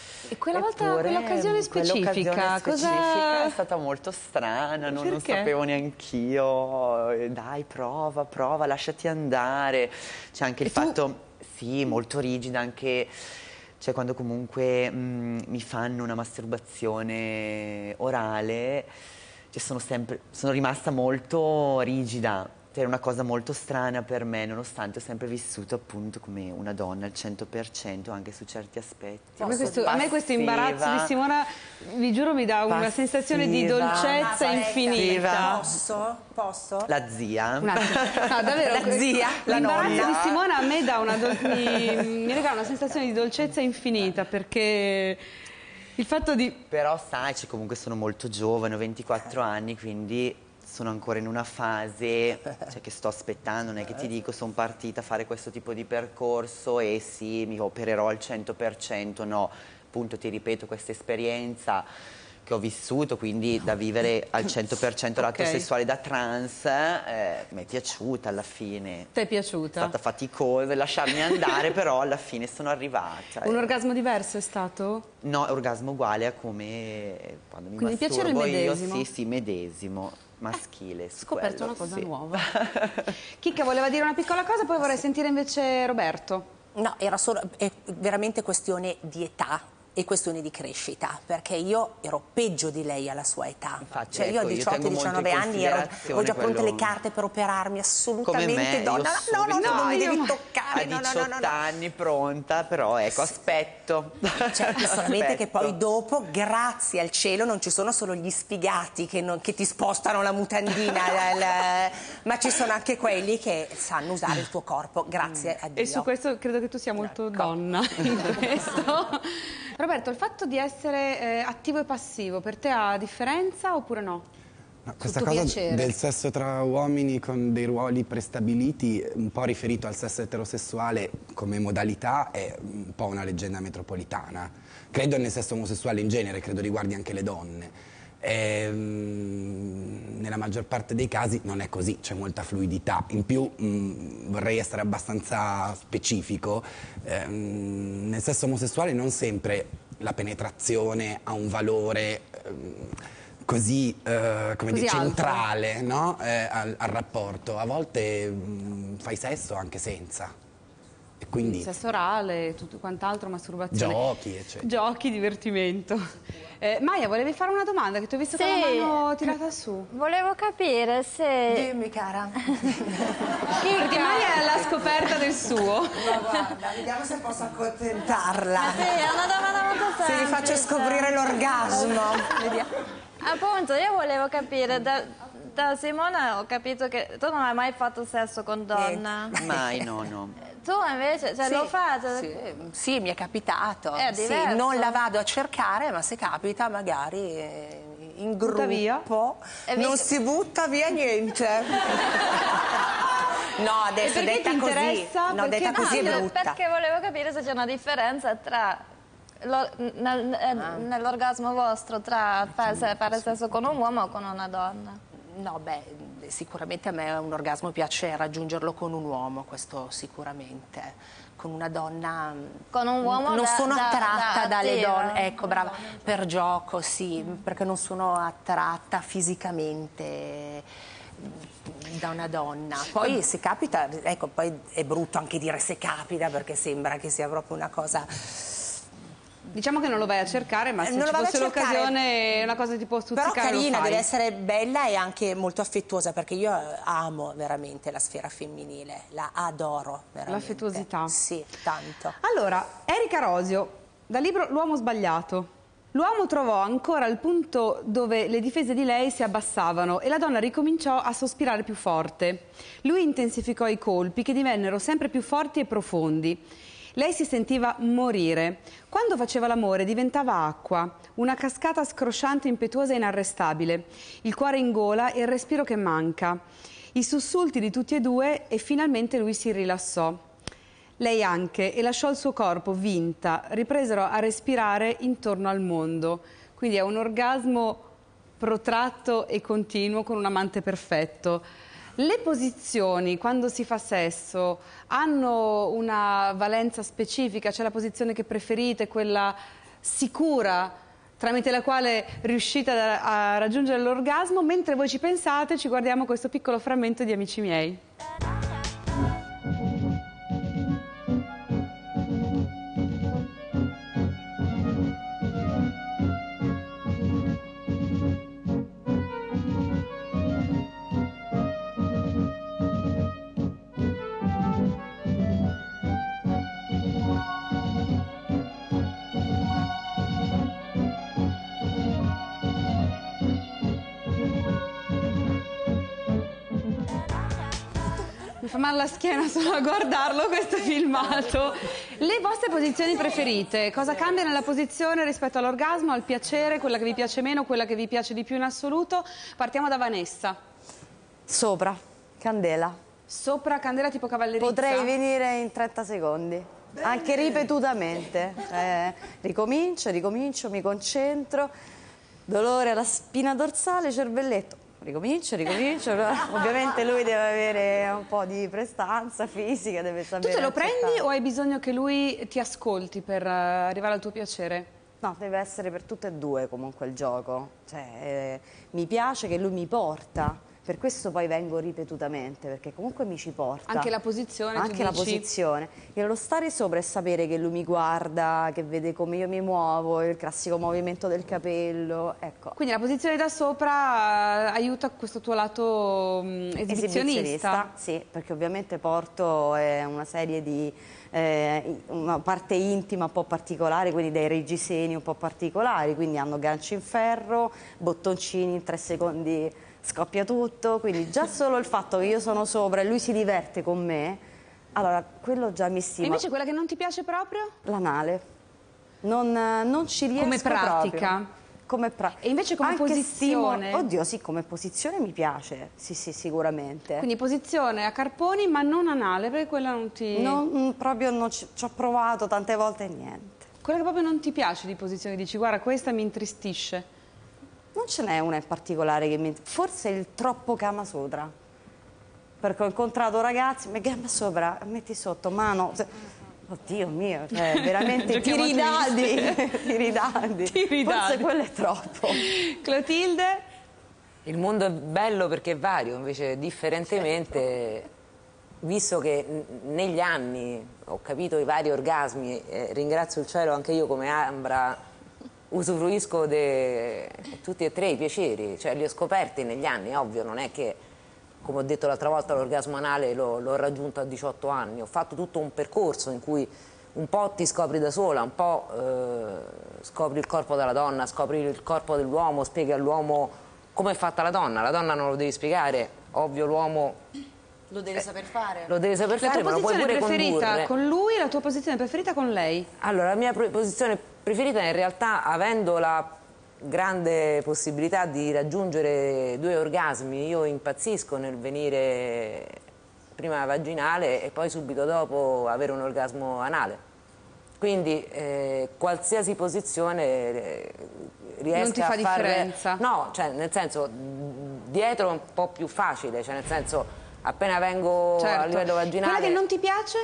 E quella volta, Eppure, quell'occasione specifica, quell'occasione specifica cosa... è stata molto strana, non, non Perché? sapevo neanch'io, eh, dai prova, prova, lasciati andare, c'è anche il E tu- fatto, sì, molto rigida anche, cioè quando comunque mh, mi fanno una masturbazione orale, cioè sono sempre, sono rimasta molto rigida. Era una cosa molto strana per me, nonostante ho sempre vissuto appunto come una donna al cento per cento anche su certi aspetti. A me, questo, a me questo imbarazzo di Passiva. Simona, vi giuro, mi dà una Passiva. sensazione di dolcezza infinita. Posso? Posso? La zia. Un attimo. No, davvero, La zia, la l'imbarazzo nonna. di Simona a me dà una dol- mi, mi regala una sensazione di dolcezza infinita, perché il fatto di... Però sai, cioè, comunque sono molto giovane, ho ventiquattro anni, quindi sono ancora in una fase, cioè, che sto aspettando, non è che ti dico sono partita a fare questo tipo di percorso e sì, mi opererò al cento per cento, no, appunto ti ripeto, questa esperienza che ho vissuto, quindi da vivere al cento per cento l'atto Ok. sessuale da trans, eh, mi è piaciuta alla fine. Ti è piaciuta? È stata faticosa lasciarmi andare, però alla fine sono arrivata. Un eh. orgasmo diverso è stato? No, è orgasmo uguale a come quando mi Quindi il piacere è il masturbo io, medesimo? sì, sì, medesimo, maschile. su Scoperto quello, una cosa sì. nuova. Chicca voleva dire una piccola cosa, poi vorrei sentire invece Roberto. No, era solo, è veramente questione di età e questione di crescita, perché io ero peggio di lei alla sua età. Infatti, Cioè io a ecco, io diciotto tengo molto diciannove in anni ero, considerazione ho già pronte quello- le carte per operarmi, Come assolutamente me, donna. io No, no, no, subito, non mi io devi a toccare, no, no, no, diciotto no, no. anni pronta, però ecco, aspetto. Cioè, solamente che Aspetto. poi dopo, grazie al cielo, non ci sono solo gli sfigati che, non- che ti spostano la mutandina, la- la- ma ci sono anche quelli che sanno usare il tuo corpo, grazie a Dio. E su questo credo che tu sia molto donna in questo. Roberto, il fatto di essere eh, attivo e passivo per te ha differenza oppure no? No, questa tuo cosa piacere. del sesso tra uomini con dei ruoli prestabiliti, un po' riferito al sesso eterosessuale come modalità, è un po' una leggenda metropolitana. Credo nel sesso omosessuale in genere, credo riguardi anche le donne. Ehm, nella maggior parte dei casi non è così, c'è molta fluidità. In più mh, vorrei essere abbastanza specifico, ehm, nel sesso omosessuale non sempre la penetrazione ha un valore ehm, così, eh, come Così dire, alto. centrale, no? Eh, al, al rapporto. A volte mh, fai sesso anche senza. E quindi Sesso orale, tutto quant'altro, masturbazione. giochi, eccetera. Giochi, divertimento. Eh, Maia, volevi fare una domanda che ti ho visto con la Sì. mano tirata su. Volevo capire se... Dimmi, cara. Perché Maia è alla scoperta del suo. Ma guarda, vediamo se posso accontentarla. Sì, è una domanda molto Se semplice. gli faccio scoprire l'orgasmo. Vediamo. Appunto, io volevo capire, da, da Simona ho capito che tu non hai mai fatto sesso con donna. Mai, no, no. Tu invece, cioè Sì, lo fate? Sì, sì, mi è capitato. È Sì, diverso. non la vado a cercare, ma se capita magari eh, in Butta via? gruppo E vi- non si butta via niente. No, adesso E perché detta ti così, interessa? no, Perché- detta così No, è brutta. perché volevo capire se c'è una differenza tra lo- nel- eh, nell'orgasmo vostro tra fare, fare sesso con un uomo o con una donna. No, beh, sicuramente a me un orgasmo piace raggiungerlo con un uomo, questo sicuramente. Con una donna Con un uomo non da- sono da- attratta da dalle attiva. donne, ecco, brava, per gioco, sì, perché non sono attratta fisicamente da una donna. Poi se capita, ecco, poi è brutto anche dire se capita perché sembra che sia proprio una cosa. Diciamo che non lo vai a cercare, ma se Non lo ci vado a fosse cercare. l'occasione è una cosa che ti può stuzzicare. Però lo carina, fai. deve essere bella e anche molto affettuosa, perché io amo veramente la sfera femminile, la adoro veramente. L'affettuosità. Sì, tanto. Allora, Erika Rosio, dal libro L'uomo sbagliato. L'uomo trovò ancora il punto dove le difese di lei si abbassavano e la donna ricominciò a sospirare più forte. Lui intensificò i colpi che divennero sempre più forti e profondi. Lei si sentiva morire. Quando faceva l'amore diventava acqua, una cascata scrosciante, impetuosa e inarrestabile. Il cuore in gola e il respiro che manca. I sussulti di tutti e due e finalmente lui si rilassò. Lei anche, e lasciò il suo corpo, vinta. Ripresero a respirare intorno al mondo. Quindi è un orgasmo protratto e continuo con un amante perfetto. Le posizioni, quando si fa sesso, hanno una valenza specifica? C'è la posizione che preferite, quella sicura, tramite la quale riuscite a, a raggiungere l'orgasmo? Mentre voi ci pensate, ci guardiamo questo piccolo frammento di Amici miei. Mi fa male la schiena solo a guardarlo questo filmato. Le vostre posizioni preferite? Cosa cambia nella posizione rispetto all'orgasmo, al piacere, quella che vi piace meno, quella che vi piace di più in assoluto? Partiamo da Vanessa. Sopra, candela. Sopra, candela tipo cavallerizza? Potrei venire in trenta secondi, anche ripetutamente. Eh, ricomincio, ricomincio, mi concentro. Dolore alla spina dorsale, cervelletto. Ricomincio, ricomincio, ovviamente lui deve avere un po' di prestanza fisica, deve sapere. Tu te lo accettare. prendi o hai bisogno che lui ti ascolti per uh, arrivare al tuo piacere? No, deve essere per tutte e due comunque il gioco, cioè eh, mi piace che lui mi porta, per questo poi vengo ripetutamente, perché comunque mi ci porta. Anche la posizione, Anche tu la dici? posizione. E lo stare sopra e sapere che lui mi guarda, che vede come io mi muovo, il classico movimento del capello, ecco. Quindi la posizione da sopra uh, aiuta questo tuo lato um, esibizionista? Sì, perché ovviamente porto eh, una serie di... Eh, una parte intima un po' particolare, quindi dei reggiseni un po' particolari, quindi hanno ganci in ferro, bottoncini, in tre secondi scoppia tutto, quindi già solo il fatto che io sono sopra e lui si diverte con me, allora quello già mi stimola. E invece quella che non ti piace proprio? L'anale. Non, non ci riesco Come pratica? proprio. Come pra... E invece come Anche posizione? Stimo... Oddio, sì, come posizione mi piace, sì, sì, sicuramente. Quindi posizione a carponi ma non anale, perché quella non ti... Non, proprio non ci, ci ho provato tante volte e niente. Quella che proprio non ti piace di posizione, dici guarda questa mi intristisce. Non ce n'è una in particolare che mi... Forse il troppo Kama Sutra. Perché ho incontrato ragazzi, mi gamma sopra, metti sotto, mano... Oddio mio, cioè veramente ti ridadi, ti ridadi. Forse quello è troppo. Clotilde? Il mondo è bello perché è vario, invece differentemente, visto che negli anni ho capito i vari orgasmi, eh, ringrazio il cielo anche io come Ambra, usufruisco di tutti e tre i piaceri, cioè li ho scoperti negli anni, ovvio, non è che... Come ho detto l'altra volta, l'orgasmo anale l'ho raggiunto a diciotto anni. Ho fatto tutto un percorso in cui un po' ti scopri da sola, un po' eh, scopri il corpo della donna, scopri il corpo dell'uomo, spieghi all'uomo come è fatta la donna. La donna non lo devi spiegare, ovvio l'uomo... Lo deve saper fare. Lo deve saper la fare, tua ma lo puoi posizione pure preferita condurre. con lui e la tua posizione preferita con lei? Allora, la mia posizione preferita in realtà, avendo la grande possibilità di raggiungere due orgasmi, io impazzisco nel venire prima vaginale e poi subito dopo avere un orgasmo anale, quindi eh, qualsiasi posizione eh, riesca non ti fa a fare... differenza? No, cioè nel senso dietro è un po' più facile, cioè nel senso appena vengo Certo. a livello vaginale... Quella che non ti piace?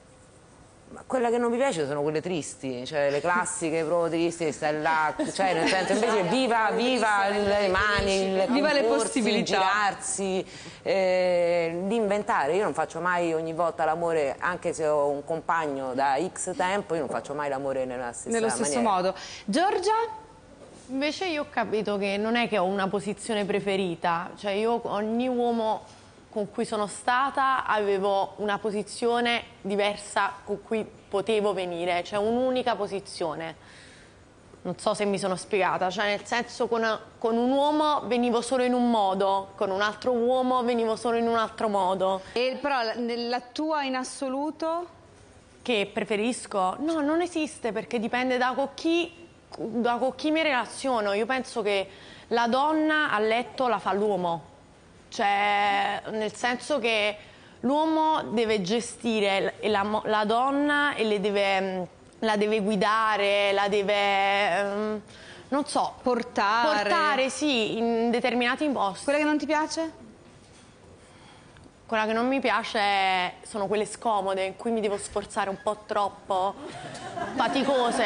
Ma quella che non mi piace sono quelle tristi, cioè le classiche proprio tristi, stai là, cioè nel senso invece viva, viva le mani, il Viva le comporsi, possibilità. girarsi, eh, di inventare. Io non faccio mai ogni volta l'amore, anche se ho un compagno da X tempo, io non faccio mai l'amore nella stessa Nello stesso maniera. modo. Giorgia? Invece io ho capito che non è che ho una posizione preferita, cioè io ogni uomo con cui sono stata avevo una posizione diversa con cui potevo venire, cioè un'unica posizione. Non so se mi sono spiegata, cioè nel senso con, con un uomo venivo solo in un modo, con un altro uomo venivo solo in un altro modo. E però la, la tua in assoluto? che preferisco? No, non esiste, perché dipende da con chi, da con chi mi relaziono. Io penso che la donna a letto la fa l'uomo, cioè nel senso che l'uomo deve gestire la, la donna e le deve, la deve guidare, la deve, um, non so, portare. Portare, sì, in determinati posti. Quella che non ti piace? Quella che non mi piace sono quelle scomode, in cui mi devo sforzare un po' troppo, faticose.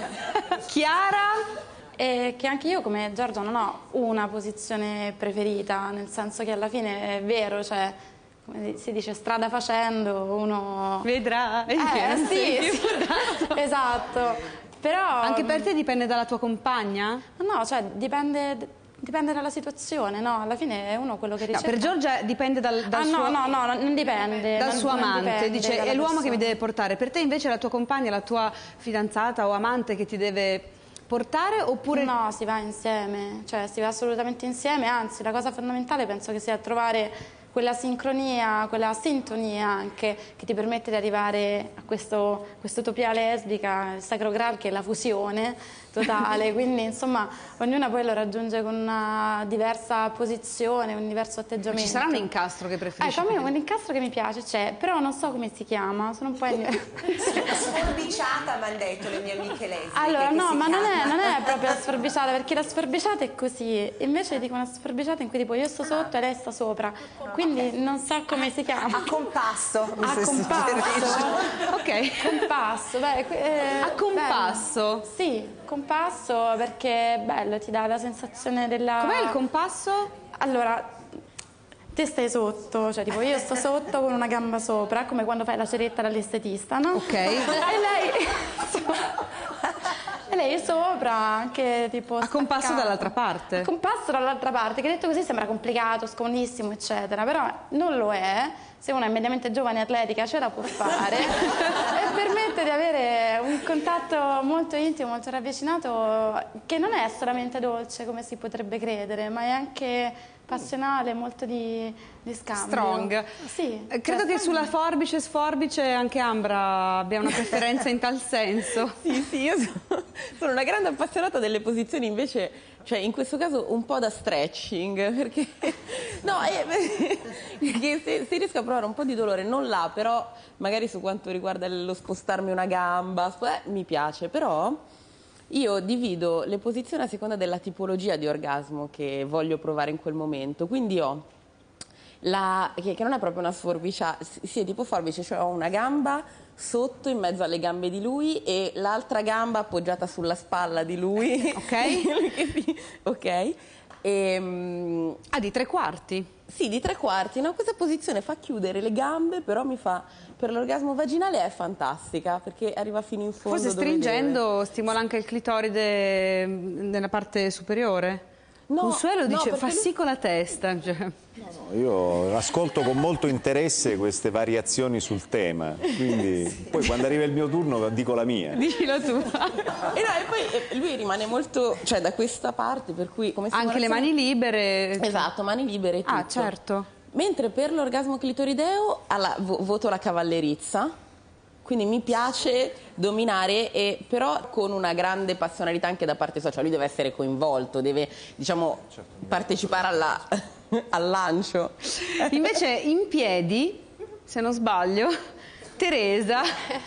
Chiara? E che anche io come Giorgio non ho una posizione preferita, nel senso che alla fine è vero, cioè come si dice strada facendo uno vedrà, eh, sì, sì, esatto, però anche per te dipende dalla tua compagna? No, cioè dipende dipende dalla situazione, no? Alla fine è uno quello che ricerca. No, per Giorgia dipende dal, dal ah, suo... no, no, no, non dipende. Dal non, suo non amante, dice è l'uomo che mi deve portare. Per te invece la tua compagna, la tua fidanzata o amante che ti deve portare oppure... No, si va insieme, cioè si va assolutamente insieme, anzi la cosa fondamentale penso che sia trovare quella sincronia, quella sintonia anche che ti permette di arrivare a questo, quest'utopia lesbica, il sacro graal che è la fusione totale, quindi insomma ognuna poi lo raggiunge con una diversa posizione, un diverso atteggiamento. Ma ci sarà un incastro che preferisci? Ecco, a me un incastro che mi piace c'è, però non so come si chiama, sono un po' sforbiciata mi hanno detto le mie amiche lesbiche. Allora no, ma non è, non è proprio la la sforbiciata, perché la sforbiciata è così, invece dico una sforbiciata in cui tipo io sto sotto e lei sta sopra, quindi non so come si chiama. A compasso. A compasso. Ok. Compasso, beh, eh, a compasso? Bello. Sì, compasso perché è bello, ti dà la sensazione della... Com'è il compasso? Allora, te stai sotto, cioè tipo io sto sotto con una gamba sopra, come quando fai la ceretta dall'estetista, no? Ok. E lei... E lei è sopra, anche tipo... A compasso staccata. dall'altra parte? A compasso dall'altra parte, che detto così sembra complicato, scomodissimo, eccetera, però non lo è. Se una è mediamente giovane e atletica ce la può fare e permette di avere un contatto molto intimo, molto ravvicinato, che non è solamente dolce come si potrebbe credere, ma è anche passionale, molto di, di scambio. Strong. Sì. Eh, Credo che sulla forbice sforbice anche Ambra abbia una preferenza in tal senso. Sì, sì, io sono, sono una grande appassionata delle posizioni invece, cioè in questo caso un po' da stretching, perché, no, eh, perché se, se riesco a provare un po' di dolore, non là, però magari su quanto riguarda lo spostarmi una gamba, eh, mi piace, però... Io divido le posizioni a seconda della tipologia di orgasmo che voglio provare in quel momento, quindi ho la, che, che non è proprio una sforbiciata, sì, è tipo forbice, cioè ho una gamba sotto in mezzo alle gambe di lui e l'altra gamba appoggiata sulla spalla di lui. Ok. Ok. E, um, ah, di tre quarti? Sì, di tre quarti. No, questa posizione fa chiudere le gambe, però mi fa, per l'orgasmo vaginale è fantastica, perché arriva fino in fondo. Forse stringendo stimola anche il clitoride nella parte superiore? No, Consuelo dice no, fa lui... sì con la testa. Cioè. No, no, io ascolto con molto interesse queste variazioni sul tema, quindi poi quando arriva il mio turno dico la mia. Dicilo tu. E, no, e poi lui rimane molto, cioè da questa parte, per cui come anche le mani libere. Esatto, mani libere e tutto. Ah, certo. Mentre per l'orgasmo clitorideo alla, vo, voto la cavallerizza. Quindi mi piace dominare, e, però con una grande passionalità anche da parte sua, cioè lui deve essere coinvolto, deve, diciamo, partecipare alla, al lancio. Invece in piedi, se non sbaglio, Teresa...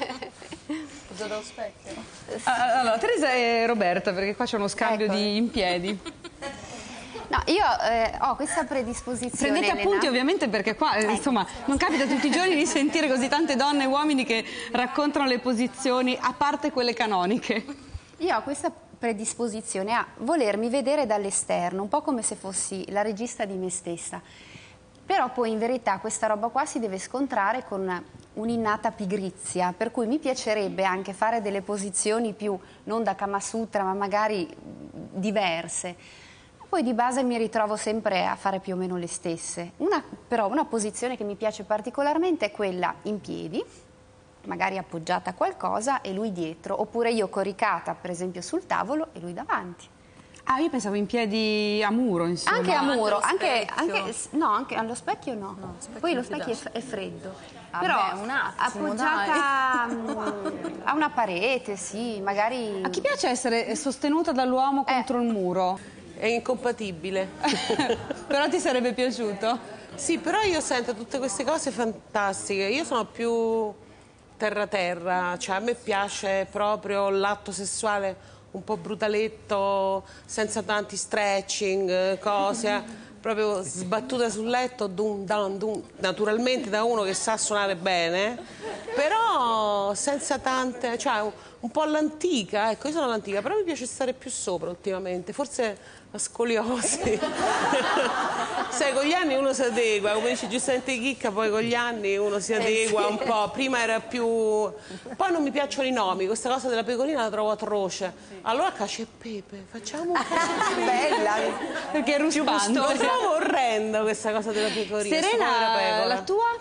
Uso dallo specchio? Allora, Teresa e Roberta, perché qua c'è uno scambio Ecco. di in piedi. No, io eh, ho questa predisposizione. Prendete Elena. appunti ovviamente, perché qua eh, insomma non capita tutti i giorni di sentire così tante donne e uomini che raccontano le posizioni, a parte quelle canoniche. Io ho questa predisposizione a volermi vedere dall'esterno, un po' come se fossi la regista di me stessa. Però poi in verità questa roba qua si deve scontrare con un'innata pigrizia, per cui mi piacerebbe anche fare delle posizioni più, non da Kama Sutra, ma magari diverse. Poi di base mi ritrovo sempre a fare più o meno le stesse. Una, però una posizione che mi piace particolarmente è quella in piedi, magari appoggiata a qualcosa e lui dietro, oppure io coricata per esempio sul tavolo e lui davanti. Ah, io pensavo in piedi a muro, insomma. Anche a muro, Anche anche, allo anche, no, anche allo specchio no. No, specchio Poi lo non ti specchio è, dà. f- è freddo. Vabbè, Però un attimo, appoggiata mm, a una parete, sì, magari. A chi piace essere sostenuta dall'uomo contro il muro? È incompatibile. Però ti sarebbe piaciuto? Sì, però io sento tutte queste cose fantastiche. Io sono più terra-terra, cioè a me piace proprio l'atto sessuale un po' brutaletto, senza tanti stretching, cose, proprio sbattuta sul letto, dun, dun, dun, naturalmente da uno che sa suonare bene, però senza tante, cioè un, un po' all'antica, ecco, io sono all'antica, però mi piace stare più sopra ultimamente, forse la scoliosi. Sai, con gli anni uno si adegua, come dice giustamente Chicca, poi con gli anni uno si adegua un po', prima era più... Poi non mi piacciono i nomi, questa cosa della pecorina la trovo atroce. Allora cacio e pepe, facciamo un cacio e pepe. Bella, perché è ruspante. Lo trovo orrendo questa cosa della pecorina. Serena, la tua?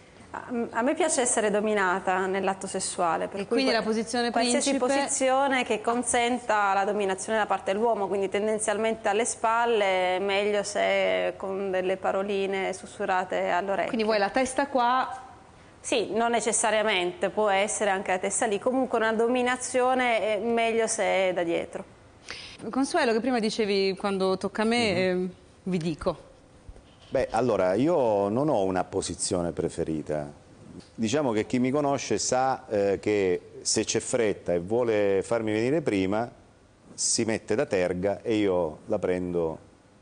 A me piace essere dominata nell'atto sessuale, per E cui quindi la posizione qualsiasi principe? posizione che consenta la dominazione da parte dell'uomo, quindi tendenzialmente alle spalle, meglio se con delle paroline sussurrate all'orecchio. Quindi vuoi la testa qua? Sì, non necessariamente, può essere anche la testa lì, comunque una dominazione è meglio se è da dietro. Consuelo, che prima dicevi quando tocca a me, eh, vi dico. Beh, allora, io non ho una posizione preferita. Diciamo che chi mi conosce sa eh, che se c'è fretta e vuole farmi venire prima, si mette da terga e io la prendo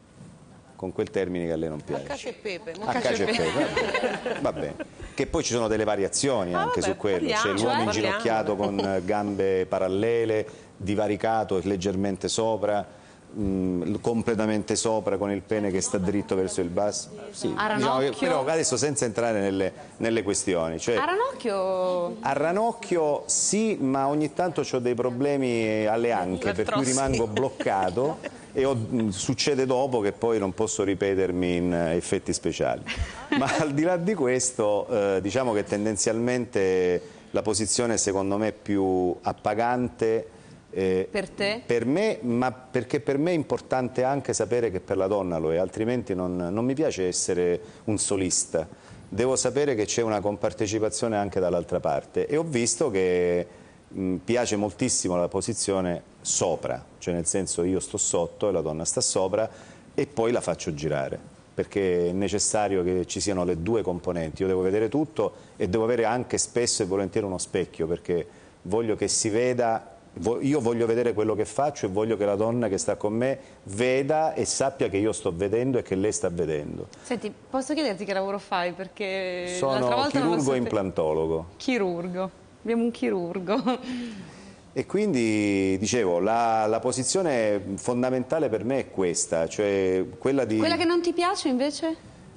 con quel termine che a lei non piace. A cacio e pepe. A cacio e pepe. Va bene. Che poi ci sono delle variazioni Ah, anche vabbè, su quello. C'è parliamo, l'uomo eh, inginocchiato con gambe parallele, divaricato e leggermente sopra. Mh, completamente sopra con il pene che sta dritto verso il basso. Sì, A diciamo che, ranocchio? però adesso senza entrare nelle, nelle questioni. Cioè, A ranocchio? a ranocchio sì, ma ogni tanto ho dei problemi alle anche, per cui rimango bloccato e ho, mh, succede dopo che poi non posso ripetermi in uh, effetti speciali. Ma al di là di questo, eh, diciamo che tendenzialmente la posizione secondo me più appagante Eh, Per te? Per me, ma perché per me è importante anche sapere che per la donna lo è, altrimenti non, non mi piace essere un solista. Devo sapere che c'è una compartecipazione anche dall'altra parte e ho visto che mh, piace moltissimo la posizione sopra, cioè nel senso io sto sotto e la donna sta sopra e poi la faccio girare, perché è necessario che ci siano le due componenti. Io devo vedere tutto e devo avere anche spesso e volentieri uno specchio, perché voglio che si veda. Io voglio vedere quello che faccio e voglio che la donna che sta con me veda e sappia che io sto vedendo e che lei sta vedendo. Senti, posso chiederti che lavoro fai? Perché Sono l'altra volta non lo chirurgo e sape- implantologo. Chirurgo. Abbiamo un chirurgo. E quindi, dicevo, la, la posizione fondamentale per me è questa, cioè quella di... Quella che non ti piace invece?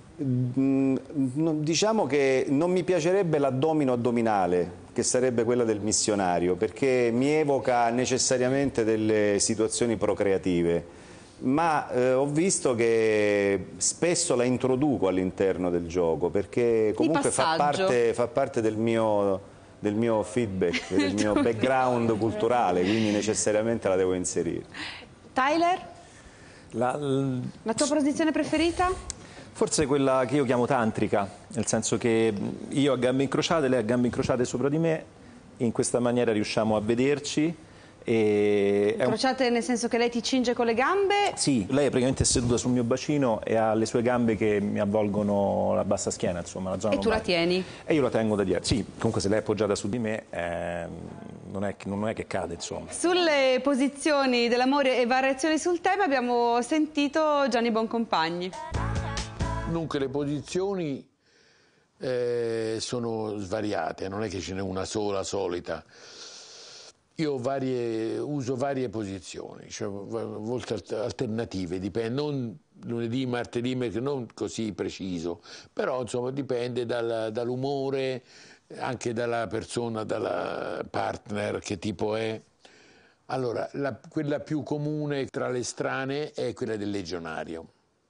Mm, diciamo che non mi piacerebbe l'addomino addominale, che sarebbe quella del missionario, perché mi evoca necessariamente delle situazioni procreative, ma eh, ho visto che spesso la introduco all'interno del gioco, perché comunque fa parte, fa parte del mio, del mio feedback, del mio background culturale, quindi necessariamente la devo inserire. Tyler? La, La tua posizione preferita? Forse quella che io chiamo tantrica, nel senso che io a gambe incrociate, lei a gambe incrociate sopra di me, in questa maniera riusciamo a vederci. E è un... Incrociate nel senso che lei ti cinge con le gambe? Sì, lei è praticamente seduta sul mio bacino e ha le sue gambe che mi avvolgono la bassa schiena, insomma, la zona E tu la lombare. tieni? E io la tengo da dietro. Sì, comunque se lei è appoggiata su di me eh, non, è, non è che cade, insomma. Sulle posizioni dell'amore e variazioni sul tema abbiamo sentito Gianni Boncompagni. Dunque le posizioni eh, sono svariate, non è che ce n'è una sola solita. Io varie, uso varie posizioni, cioè volte alternative, dipende, non lunedì, martedì, non così preciso, però insomma dipende dal, dall'umore, anche dalla persona, dalla partner, che tipo è. Allora, la, quella più comune tra le strane è quella del legionario.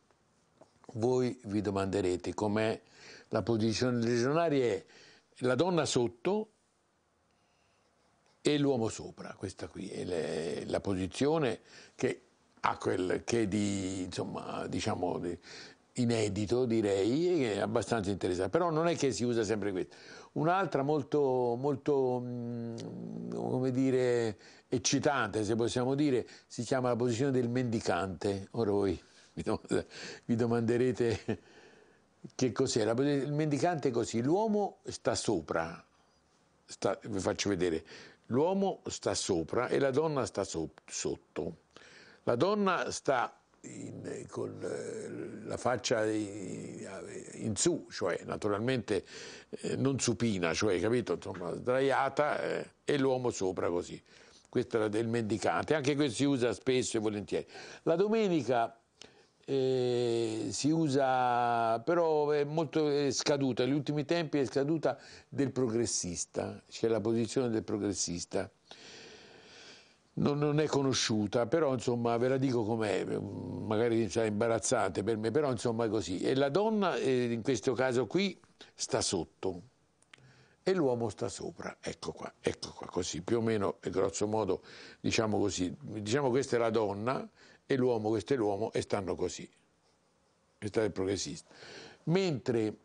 Voi vi domanderete com'è la posizione del legionario, è la donna sotto e l'uomo sopra, questa qui è le, la posizione che ha quel che di, insomma, diciamo, di inedito, direi, e che è abbastanza interessante, però non è che si usa sempre questo. Un'altra molto, molto, mh, come dire, eccitante, se possiamo dire, si chiama la posizione del mendicante. Ora voi vi domanderete che cos'è. Il mendicante è così, l'uomo sta sopra, sta, vi faccio vedere, l'uomo sta sopra e la donna sta so, sotto. La donna sta in, con eh, la faccia in, in su, cioè naturalmente eh, non supina, cioè, capito, insomma, sdraiata, eh, e l'uomo sopra così. Questo è il mendicante, anche questo si usa spesso e volentieri. La domenica eh, si usa, però è molto è scaduta, negli ultimi tempi è scaduta del progressista, c'è la posizione del progressista. Non, non è conosciuta, però insomma ve la dico com'è, magari sarà imbarazzante per me, però insomma è così. E la donna eh, in questo caso qui sta sotto e l'uomo sta sopra, ecco qua, ecco qua, così, più o meno, grosso modo, diciamo così. Diciamo questa è la donna e l'uomo, questo è l'uomo, e stanno così. Questo è il progressista. Mentre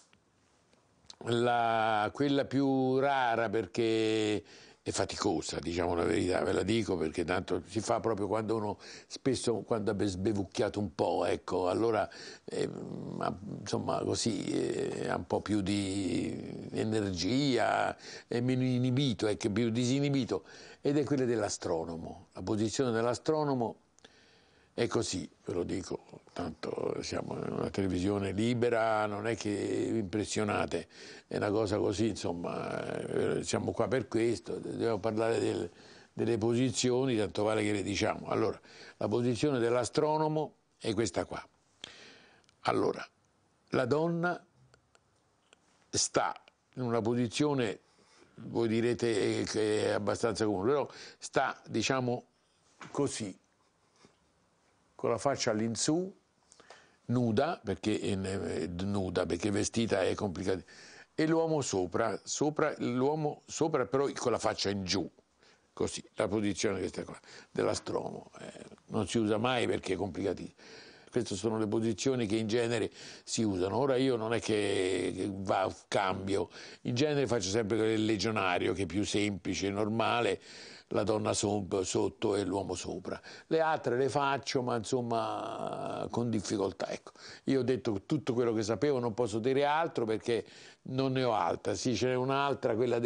la, quella più rara, perché è faticosa, diciamo la verità, ve la dico, perché tanto si fa proprio quando uno, spesso quando ha sbevucchiato un po', ecco, allora eh, insomma così eh, ha un po' più di energia, è meno inibito, è che più disinibito, ed è quella dell'astronomo. La posizione dell'astronomo è così, ve lo dico, tanto siamo in una televisione libera, non è che impressionate, è una cosa così, insomma, siamo qua per questo, dobbiamo parlare del, delle posizioni, tanto vale che le diciamo. Allora, la posizione dell'astronomo è questa qua. Allora, la donna sta in una posizione, voi direte che è abbastanza comune, però sta, diciamo, così, con la faccia all'insù, nuda, perché è nuda, perché vestita è complicata, e l'uomo sopra, sopra l'uomo sopra però con la faccia in giù, così, la posizione questa qua, dell'astronomo, eh, non si usa mai perché è complicatissimo. Queste sono le posizioni che in genere si usano. Ora io non è che, che va a cambio, in genere faccio sempre il legionario, che è più semplice, normale, la donna sotto e l'uomo sopra. Le altre le faccio, ma insomma con difficoltà. Ecco, io ho detto tutto quello che sapevo, non posso dire altro perché non ne ho altra. Sì, ce n'è un'altra, quella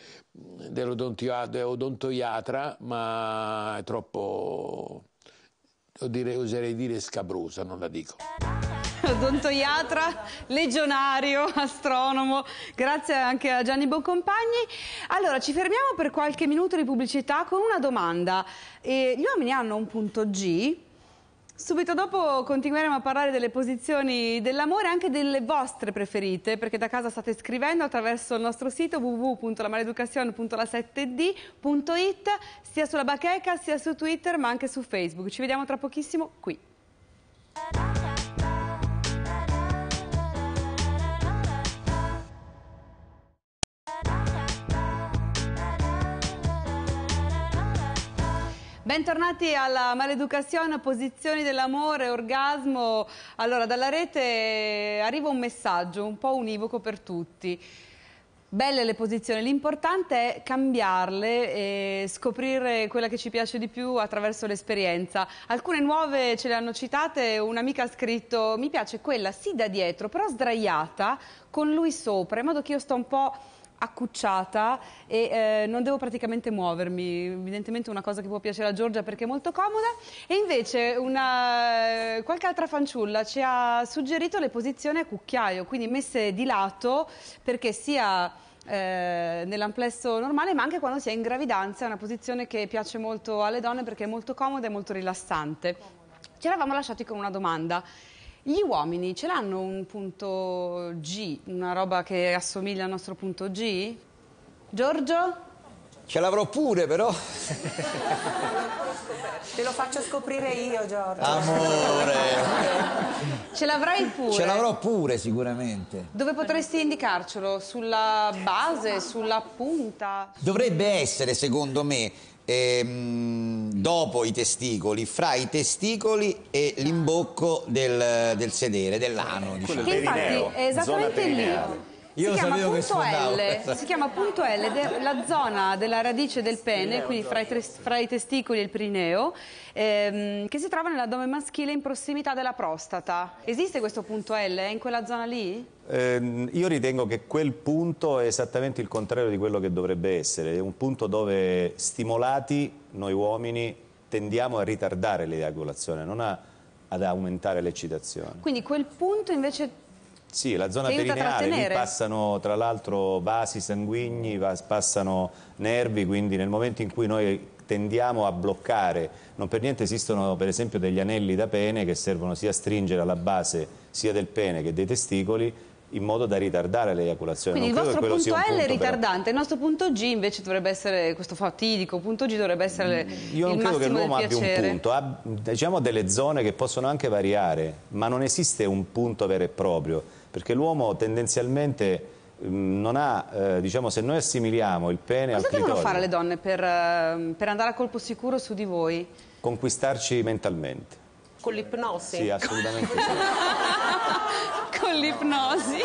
dell'odontoiatra, ma è troppo, direi, oserei dire scabrosa, non la dico. Odontoiatra, legionario, astronomo, grazie anche a Gianni Boncompagni. Allora, ci fermiamo per qualche minuto di pubblicità con una domanda. Eh, gli uomini hanno un punto G? Subito dopo continueremo a parlare delle posizioni dell'amore, anche delle vostre preferite, perché da casa state scrivendo attraverso il nostro sito w w w punto la maleducazione punto la sette d punto it, sia sulla bacheca sia su Twitter ma anche su Facebook. Ci vediamo tra pochissimo qui. Bentornati alla Maleducazione, posizioni dell'amore, orgasmo. Allora, dalla rete arriva un messaggio un po' univoco per tutti. Belle le posizioni, l'importante è cambiarle e scoprire quella che ci piace di più attraverso l'esperienza. Alcune nuove ce le hanno citate, un'amica ha scritto: mi piace quella sì da dietro, però sdraiata, con lui sopra, in modo che io sto un po' accucciata e eh, non devo praticamente muovermi. Evidentemente una cosa che può piacere a Giorgia perché è molto comoda. E invece una, qualche altra fanciulla ci ha suggerito le posizioni a cucchiaio, quindi messe di lato, perché sia eh, nell'amplesso normale ma anche quando si è in gravidanza. È una posizione che piace molto alle donne perché è molto comoda e molto rilassante. Ci eravamo lasciati con una domanda. Gli uomini ce l'hanno un punto G, una roba che assomiglia al nostro punto G? Giorgio? Ce l'avrò pure, però. Te lo faccio scoprire io, Giorgio. Amore. Ce l'avrai pure? Ce l'avrò pure, sicuramente. Dove potresti indicarcelo? Sulla base, sulla punta? Dovrebbe essere, secondo me, ehm, dopo i testicoli, fra i testicoli e l'imbocco del, del sedere, dell'ano. Diciamo. Che infatti è esattamente lì. Io si, chiama sapevo che punto sfondavo. L, si chiama punto L ed è la zona della radice del pene, quindi fra i, tre, fra i testicoli e il perineo, ehm, che si trova nell'addome maschile in prossimità della prostata. Esiste questo punto L? È in quella zona lì? Eh, io ritengo che quel punto è esattamente il contrario di quello che dovrebbe essere. È un punto dove, stimolati, noi uomini tendiamo a ritardare l'eiaculazione, non a, ad aumentare l'eccitazione. Quindi quel punto invece... Sì, la zona Ti aiuta a perineale, lì trattenere. passano tra l'altro vasi sanguigni, va- passano nervi, quindi nel momento in cui noi tendiamo a bloccare, non per niente esistono per esempio degli anelli da pene che servono sia a stringere alla base sia del pene che dei testicoli in modo da ritardare l'eiaculazione. Quindi il Non credo vostro che quello punto sia un L è punto, però. ritardante, il nostro punto G invece dovrebbe essere, questo fatidico punto G dovrebbe essere Io non il credo che massimo l'uomo del abbia un piacere. punto, ha diciamo delle zone che possono anche variare, ma non esiste un punto vero e proprio, perché l'uomo tendenzialmente mh, non ha, eh, diciamo, se noi assimiliamo il pene Cosa al devono clitoride, fare le donne per, eh, per andare a colpo sicuro su di voi? conquistarci mentalmente. Con l'ipnosi? Sì, assolutamente sì. Con l'ipnosi.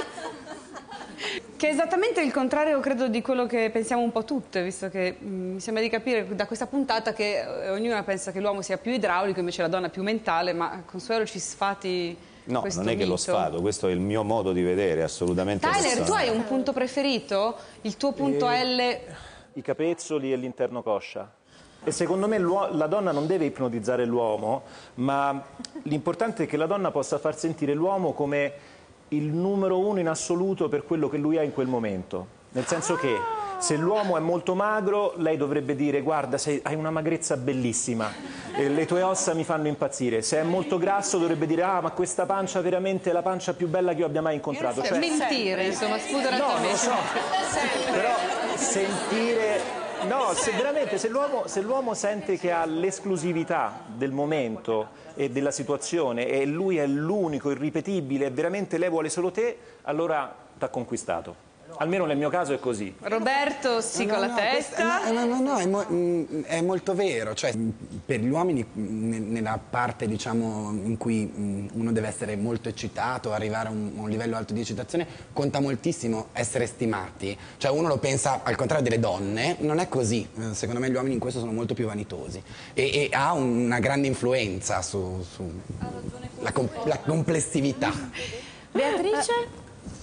Che è esattamente il contrario, credo, di quello che pensiamo un po' tutte, visto che mh, mi sembra di capire da questa puntata che eh, ognuna pensa che l'uomo sia più idraulico, invece la donna più mentale, ma Consuelo ci sfati No, questo non è che lo mito. sfado, questo è il mio modo di vedere, assolutamente Tyler, tu personale. hai un punto preferito? Il tuo punto Eh, L? I capezzoli e l'interno coscia. E secondo me l'uo- la donna non deve ipnotizzare l'uomo, ma l'importante è che la donna possa far sentire l'uomo come il numero uno in assoluto per quello che lui ha in quel momento. Nel senso che se l'uomo è molto magro, lei dovrebbe dire: guarda, sei- hai una magrezza bellissima, e le tue ossa mi fanno impazzire. Se è molto grasso dovrebbe dire: ah, ma questa pancia veramente è la pancia più bella che io abbia mai incontrato. Cioè, Mentire, insomma, spudoratamente. No, non lo so. Però sentire... No, se veramente se l'uomo, se l'uomo sente che ha l'esclusività del momento e della situazione e lui è l'unico, irripetibile, e veramente lei vuole solo te, allora t'ha conquistato. Almeno nel mio caso è così. Roberto sì No, con no, la no, testa. questa- no, no, no, è, mo- mh, è molto vero. Cioè, mh, per gli uomini, mh, nella parte diciamo, in cui mh, uno deve essere molto eccitato, arrivare a un, a un livello alto di eccitazione, conta moltissimo essere stimati. Cioè, uno lo pensa al contrario delle donne, non è così. Eh, Secondo me gli uomini in questo sono molto più vanitosi e, e ha una grande influenza su, su la, com- la complessività. Beatrice?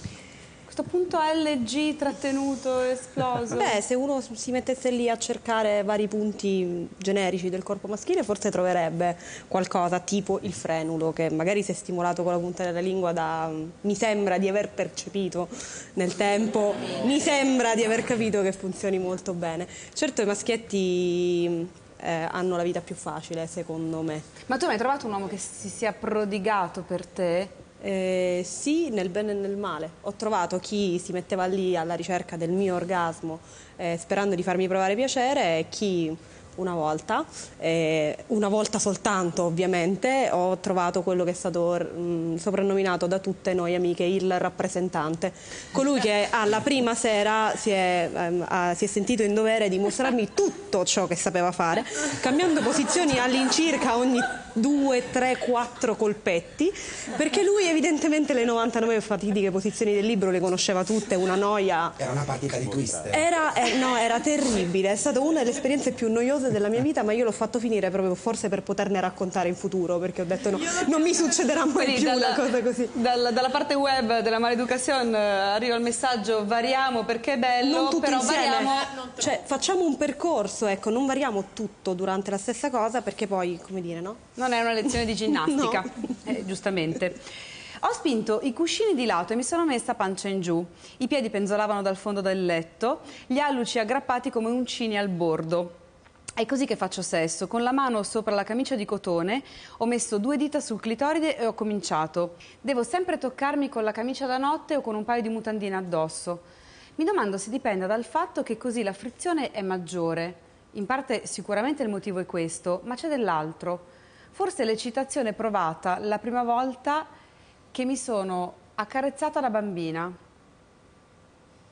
Questo punto L G trattenuto, esploso. Beh, se uno si mettesse lì a cercare vari punti generici del corpo maschile, forse troverebbe qualcosa tipo il frenulo, che magari se stimolato con la punta della lingua da, mi sembra di aver percepito nel tempo, mi sembra di aver capito che funzioni molto bene. Certo, i maschietti eh, hanno la vita più facile, secondo me. Ma tu hai mai trovato un uomo che si sia prodigato per te? Eh, sì, nel bene e nel male. Ho trovato chi si metteva lì alla ricerca del mio orgasmo eh, sperando di farmi provare piacere e chi una volta, eh, una volta soltanto ovviamente, ho trovato quello che è stato mh, soprannominato da tutte noi amiche il rappresentante. Colui che alla prima sera si è, ehm, ha, si è sentito in dovere di mostrarmi tutto ciò che sapeva fare, cambiando posizioni all'incirca ogni due, tre, quattro colpetti, perché lui evidentemente le novantanove fatidiche posizioni del libro le conosceva tutte, una noia. Era una partita di twist. Era, eh, no, era terribile, è stata una delle esperienze più noiose della mia vita, ma io l'ho fatto finire proprio forse per poterne raccontare in futuro, perché ho detto no, non mi succederà mai Quindi più dalla, una cosa così. dal- dalla parte web della Maleducazione eh, arriva il messaggio: variamo perché è bello, Non tutti però insieme, variamo. cioè facciamo un percorso, ecco, non variamo tutto durante la stessa cosa, perché poi, come dire, no? Non è una lezione di ginnastica, No. eh, giustamente. Ho spinto i cuscini di lato e mi sono messa pancia in giù. I piedi penzolavano dal fondo del letto, gli alluci aggrappati come uncini al bordo. È così che faccio sesso. Con la mano sopra la camicia di cotone ho messo due dita sul clitoride e ho cominciato. Devo sempre toccarmi con la camicia da notte o con un paio di mutandine addosso. Mi domando se dipenda dal fatto che così la frizione è maggiore. In parte sicuramente il motivo è questo, ma c'è dell'altro. Forse l'eccitazione provata la prima volta che mi sono accarezzata da bambina.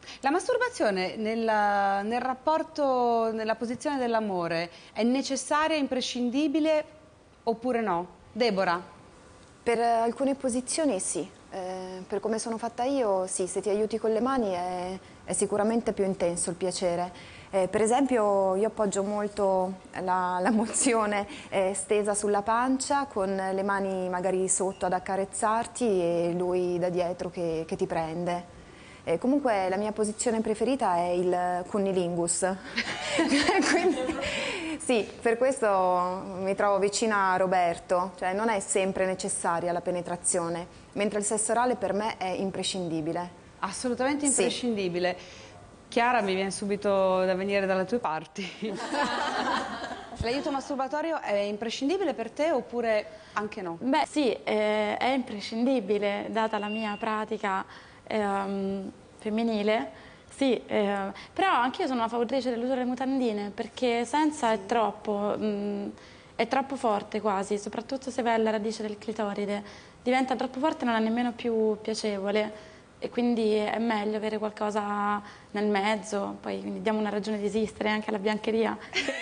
La masturbazione nella, nel rapporto, nella posizione dell'amore è necessaria, imprescindibile oppure no? Deborah? Per alcune posizioni sì, eh, per come sono fatta io sì, se ti aiuti con le mani è, è sicuramente più intenso il piacere. Eh, per esempio io appoggio molto la, la mozione eh, stesa sulla pancia con le mani magari sotto ad accarezzarti e lui da dietro che, che ti prende. Eh, comunque la mia posizione preferita è il cunnilingus. Quindi, sì, per questo mi trovo vicina a Roberto, cioè non è sempre necessaria la penetrazione, mentre il sesso orale per me è imprescindibile. Assolutamente imprescindibile. Sì. Chiara, mi viene subito da venire dalle tue parti. L'aiuto masturbatorio è imprescindibile per te oppure anche no? Beh sì, eh, è imprescindibile, data la mia pratica ehm, femminile, sì, eh, però anche io sono una fautrice dell'uso delle mutandine, perché senza è troppo, mh, è troppo forte quasi, soprattutto se vai alla radice del clitoride, diventa troppo forte e non è nemmeno più piacevole. E quindi è meglio avere qualcosa nel mezzo, poi quindi diamo una ragione di esistere anche alla biancheria.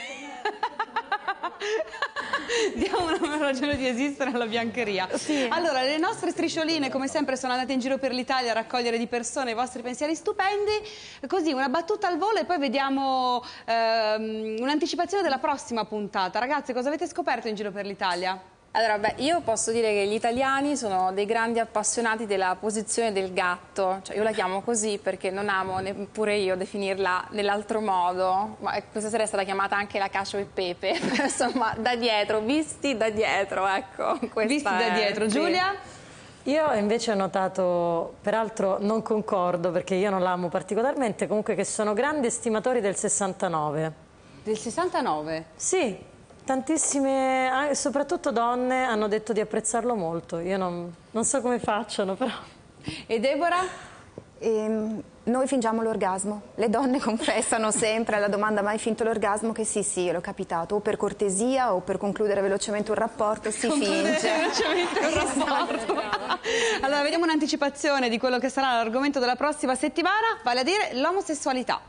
Diamo una ragione di esistere alla biancheria. Sì. Allora, le nostre striscioline come sempre sono andate in giro per l'Italia a raccogliere di persone i vostri pensieri stupendi, così una battuta al volo e poi vediamo ehm, un'anticipazione della prossima puntata. Ragazzi, cosa avete scoperto in giro per l'Italia? Allora, beh, io posso dire che gli italiani sono dei grandi appassionati della posizione del gatto, cioè io la chiamo così perché non amo neppure io definirla nell'altro modo, ma questa sera è stata chiamata anche la cacio e pepe, insomma, da dietro, visti da dietro, ecco. Visti da dietro. Sì. Giulia? Io invece ho notato, peraltro non concordo perché io non l'amo particolarmente, comunque che sono grandi estimatori del sessantanove. Del sessantanove? Sì. Tantissime, soprattutto donne, hanno detto di apprezzarlo molto. Io non, non so come facciano, però. E Deborah? Ehm, noi fingiamo l'orgasmo. Le donne confessano sempre alla domanda mai finto l'orgasmo che sì, sì, l'ho capitato. O per cortesia o per concludere velocemente un rapporto si concludere finge. velocemente un rapporto. Allora, vediamo un'anticipazione di quello che sarà l'argomento della prossima settimana, vale a dire l'omosessualità.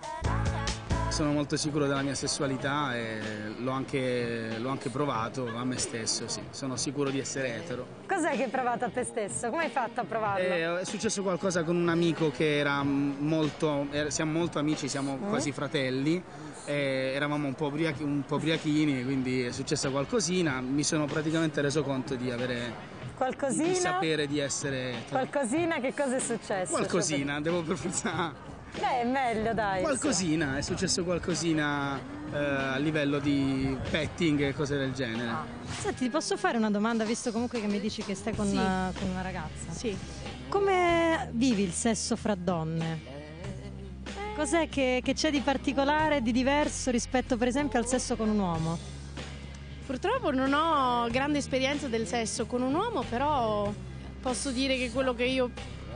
Sono molto sicuro della mia sessualità e l'ho anche, l'ho anche provato a me stesso, sì. Sono sicuro di essere etero. Cos'è che hai provato a te stesso? Come hai fatto a provarlo? Eh, è successo qualcosa con un amico che era molto, eh, siamo molto amici, siamo mm. quasi fratelli, eh, eravamo un po', ubriachi, un po' ubriachini, quindi è successa qualcosina, mi sono praticamente reso conto di avere... Qualcosina? Di sapere di essere etero. Qualcosina? Che cosa è successo? Qualcosina, devo per forza... Beh, è meglio, dai. Qualcosina, è successo qualcosina eh, a livello di petting e cose del genere. Senti, ti posso fare una domanda, visto comunque che mi dici che stai con, Sì. una, con una ragazza? Sì. Come vivi il sesso fra donne? Cos'è che, che c'è di particolare, di diverso rispetto per esempio al sesso con un uomo? Purtroppo non ho grande esperienza del sesso con un uomo, però posso dire che quello che io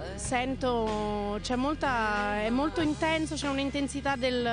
sento c'è molta, è molto intenso, c'è un'intensità del,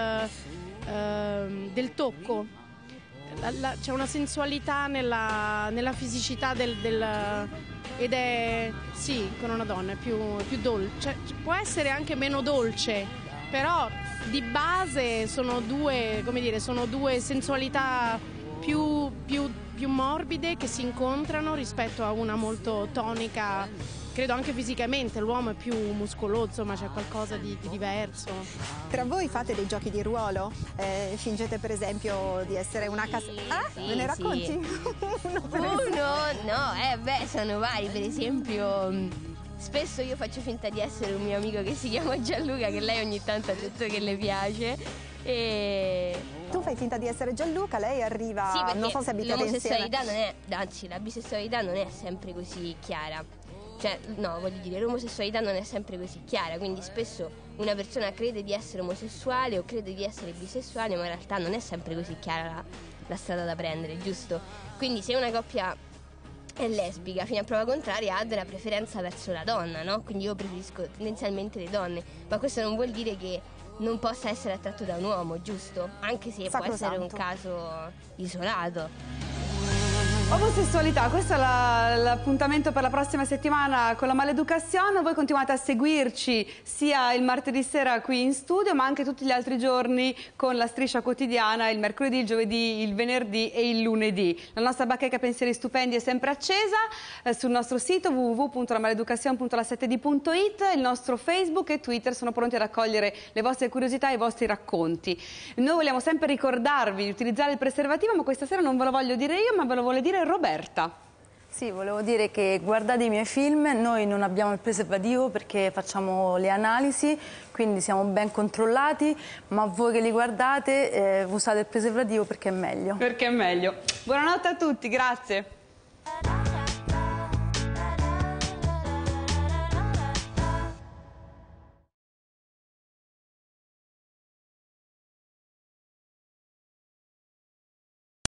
eh, del tocco, la, la, c'è una sensualità nella, nella fisicità del, del, ed è sì, con una donna è più, più dolce, può essere anche meno dolce, però di base sono due, come dire, sono due sensualità più, più, più morbide che si incontrano rispetto a una molto tonica. Credo anche fisicamente, l'uomo è più muscoloso, ma c'è qualcosa di, di diverso. Tra voi fate dei giochi di ruolo? Eh, fingete per esempio di essere una casa... Ah, sì, me ne racconti? Sì. Uno, per Uno, esempio. no, eh beh, sono vari, per esempio... Spesso io faccio finta di essere un mio amico che si chiama Gianluca, che lei ogni tanto ha detto che le piace. E... Tu fai finta di essere Gianluca, lei arriva... Sì, perché non so se abitate l'omosessualità insieme. non è... Anzi, la bisessualità non è sempre così chiara. Cioè, no, voglio dire, l'omosessualità non è sempre così chiara, quindi spesso una persona crede di essere omosessuale o crede di essere bisessuale, ma in realtà non è sempre così chiara la, la strada da prendere, giusto? Quindi se una coppia è lesbica, fino a prova contraria, ha della preferenza verso la donna, no? Quindi io preferisco tendenzialmente le donne, ma questo non vuol dire che non possa essere attratto da un uomo, giusto? Anche se può essere un caso isolato. Omosessualità, questo è la- l'appuntamento per la prossima settimana con la Maleducazione. Voi continuate a seguirci sia il martedì sera qui in studio, ma anche tutti gli altri giorni con la striscia quotidiana, il mercoledì, il giovedì, il venerdì e il lunedì. La nostra bacheca pensieri stupendi è sempre accesa eh, sul nostro sito w w w punto la maleducazione punto la sette d punto i t, il nostro Facebook e Twitter sono pronti ad accogliere le vostre curiosità e i vostri racconti. Noi vogliamo sempre ricordarvi di utilizzare il preservativo, ma questa sera non ve lo voglio dire io, ma ve lo vuole dire Roberta. Sì, volevo dire che guardate i miei film, noi non abbiamo il preservativo perché facciamo le analisi, quindi siamo ben controllati, ma voi che li guardate eh, usate il preservativo perché è meglio. Perché è meglio. Buonanotte a tutti, grazie.